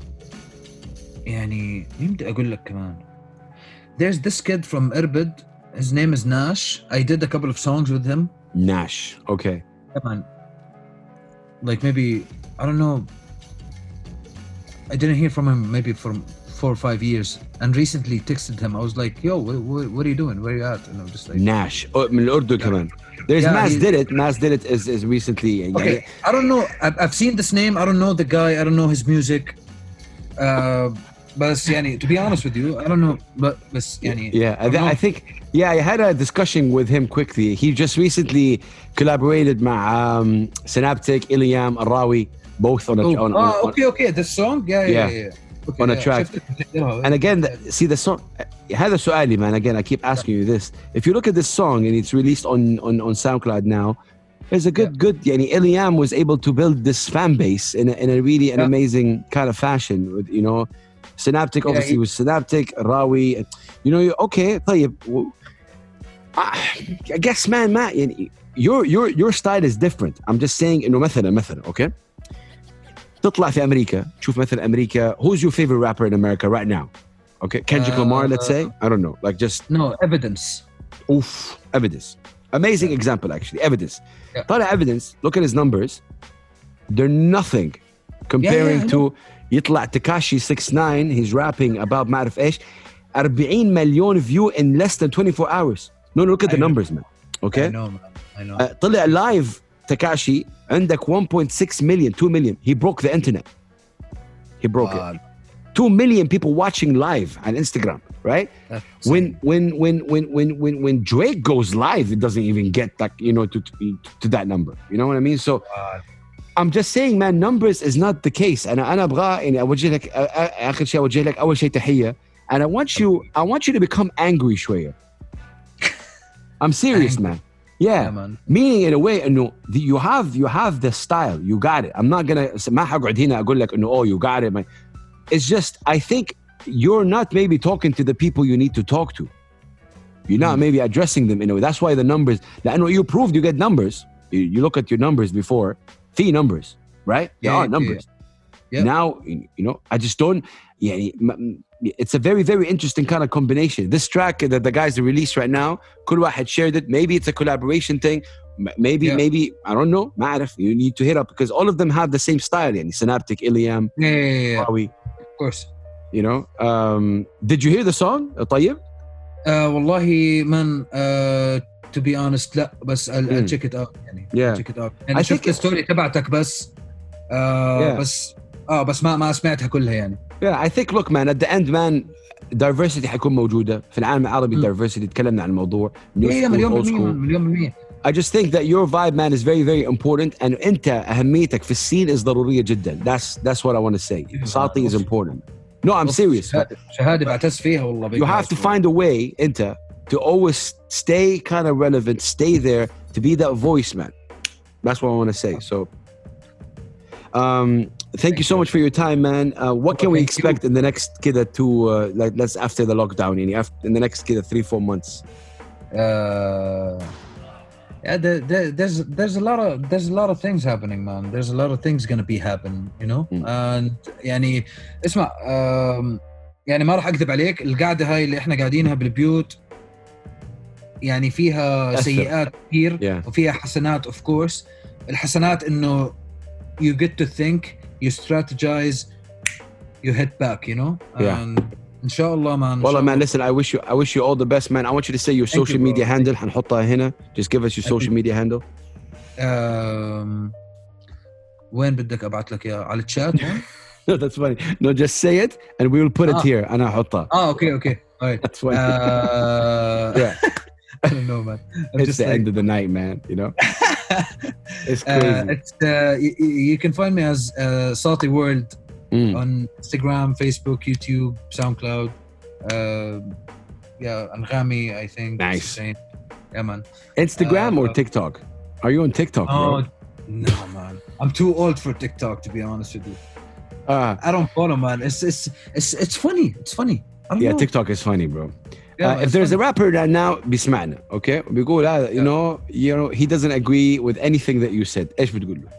يعني مين بدي أقول لك كمان. There's this kid from Irbid. His name is Nash. I did a couple of songs with him. Nash. Okay. Yeah, man. Like maybe I don't know. I didn't hear from him maybe for 4 or 5 years, and recently texted him. I was like, yo, what are you doing? Where are you at? And I'm just like, Nash من الأردن كمان. There's Mass Did It. Mass Did It is recently. Okay, I don't know. I've seen this name. I don't know the guy. I don't know his music. But يعني, to be honest with you, I don't know. But يعني, I think I had a discussion with him quickly. He just recently collaborated مع Synaptic, Iliam, Arawi, both on a okay. This song, yeah. Okay, on a track. And again, see the song. هذا سؤالي, man. Again, I keep asking you this. If you look at this song and it's released on SoundCloud now, there's a good. يعني Iliam was able to build this fan base in a really an amazing kind of fashion. With, you know, Synaptic obviously was Synaptic, Rawi. You know, okay. طيب. I guess, man, يعني, your style is different. I'm just saying إنه مثلا, okay. تطلع في أمريكا تشوف مثل أمريكا. Who's your favorite rapper in America right now? Okay, Kendrick Lamar, let's say. I don't know, like just no Evidence. Oof, Evidence. Amazing example, actually. Evidence. طالع Evidence. Look at his numbers. They're nothing comparing to يطلع Tekashi 6ix9ine. He's rapping about ما أعرف إيش 40 مليون view in less than 24 hours. No, look at the numbers, man. Okay. I know. طلع live Tekashi عندك 1.6 million, 2 million. He broke the internet. He broke it. 2 million people watching live on Instagram, right? When Drake goes live, it doesn't even get that, you know, to that number. You know what I mean? So I'm just saying, man, numbers is not the case. أنا أبغى يعني أوجه لك آخر شيء أوجه لك أول شيء تحية. And I want you to become angry شوية. I'm serious, man. Yeah, man. Meaning in a way, you have the style, you got it. I'm not gonna ما حقعد هنا أقول لك إنه you got it. It's just I think you're not maybe talking to the people you need to talk to. You're not maybe addressing them in a way. That's why the numbers. لأنه you proved you get numbers. You look at your numbers before. في numbers, right? There are numbers. Yeah. Now you know I just don't. It's a very, very interesting kind of combination. This track that the guys released right now, كل واحد shared it. Maybe it's a collaboration thing. Maybe I don't know. ما أعرف. You need to hit up because all of them have the same style. يعني Synaptic, Iliam, Rawi. Of course. You know. Did you hear the song? طيب? والله man. To be honest, لا بس I'll check it out يعني. Check it out. يعني شفت الستوري تبعتك بس. بس ما سمعتها كلها يعني. Yeah, I think look man, at the end man, diversity حيكون موجودة في العالم العربي. Diversity تكلمنا عن الموضوع. مليون. I just think that your vibe man is very, very important, and أنت أهميتك في السين is ضرورية جدا. That's what I want to say. SATTI is important. No, I'm serious. شهادة بعتز فيها والله. You have to find a way أنت to always stay kind of relevant, stay there, to be that voice, man. That's what I want to say. So, thank you so much for your time, man. What can we expect in the next كده like let's after the lockdown, in the next كده 3-4 months? There's a lot of things happening, man. There's a lot of things gonna be happening, you know. And يعني اسمع يعني ما راح أكذب عليك. القعدة هاي اللي إحنا قاعدينها بالبيوت يعني فيها سيئات كثير وفيها حسنات. Of course الحسنات إنه you get to think, you strategize, you hit back, you know. And إن شاء الله man. والله man, listen, I wish you all the best, man. I want you to say your social media handle. حنحطها هنا. Just give us your social media handle. وين بدك أبعت لك إياه على الشات؟ No, that's funny. No, just say it and we will put it here. أنا أحطها. Okay. All right. That's funny. Yeah. I don't know, man. It's the end of the night, man. You know, it's crazy. You can find me as SATTI World on Instagram, Facebook, YouTube, SoundCloud. Anghami, I think. Nice. Yeah, man. Instagram or TikTok? Are you on TikTok, bro? No, man. I'm too old for TikTok, to be honest with you. I don't follow, man. It's funny. It's funny. I don't know. TikTok is funny, bro. If there's a rapper that now بيسمعنا, okay, بيقول you know he doesn't agree with anything that you said, ايش بتقول له؟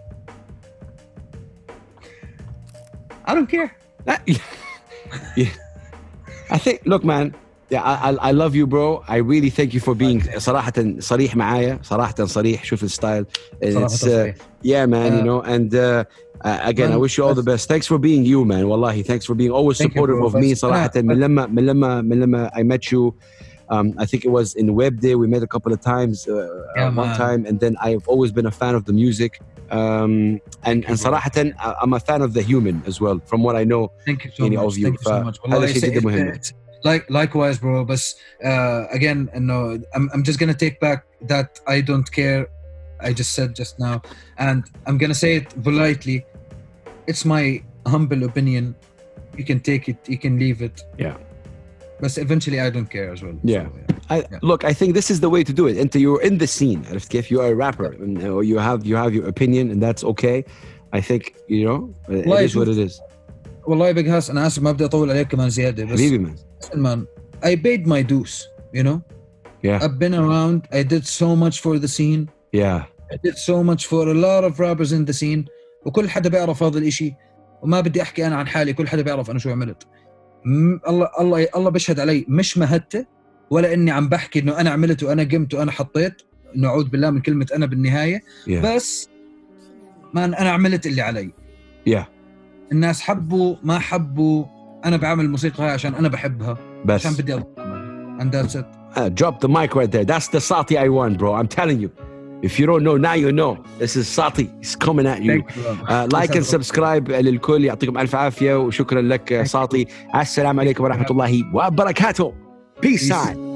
I don't care. I think, look, man, I love you bro. I really thank you for being صراحة صريح معايا. صراحة صريح. شوف الستايل. It's yeah man, you know, and again I wish you all the best. Thanks for being you man. Wallahi, thanks for being always supportive of me. صراحة من لما I met you, I think it was in Web Day. We met a couple of times, one time, and then I've always been a fan of the music. And صراحة I'm a fan of the human as well, from what I know. Thank you so much. Thank you so much. هذا شيء جدا مهم. Likewise bro, but again, no, I'm just gonna take back that I don't care I just said just now, and I'm gonna say it politely. It's my humble opinion. You can take it, you can leave it. Yeah. But eventually I don't care as well. Yeah. So, look, I think this is the way to do it. You're in the scene. If you are a rapper, or you have your opinion, and that's okay. I think, you know, it is what it is. والله big Hass, أنا آسف ما بدي أطول عليك كمان زيادة. بس حبيبي man, I paid my dues, you know. Yeah. I've been around. I did so much for the scene. Yeah. I did so much for a lot of rappers in the scene. وكل حدا بيعرف هذا الإشي. وما بدي أحكي أنا عن حالي. كل حدا بيعرف أنا شو عملت. الله بيشهد علي، مش مهدته ولا إني عم بحكي إنه أنا عملت وأنا قمت وأنا حطيت. نعوذ بالله من كلمة أنا بالنهاية. بس أنا عملت اللي علي. Yeah. الناس حبوا ما حبوا، أنا بعمل الموسيقى هاي عشان أنا بحبها. بس. عشان بدي أعمل. And that's it. Drop the mic right there. That's the SATTI I want, bro. I'm telling you. If you don't know, now you know. This is SATTI. He's coming at you. Like and subscribe للكل. يعطيكم ألف عافية وشكرا لك SATTI. السلام عليكم ورحمة الله وبركاته. Peace out.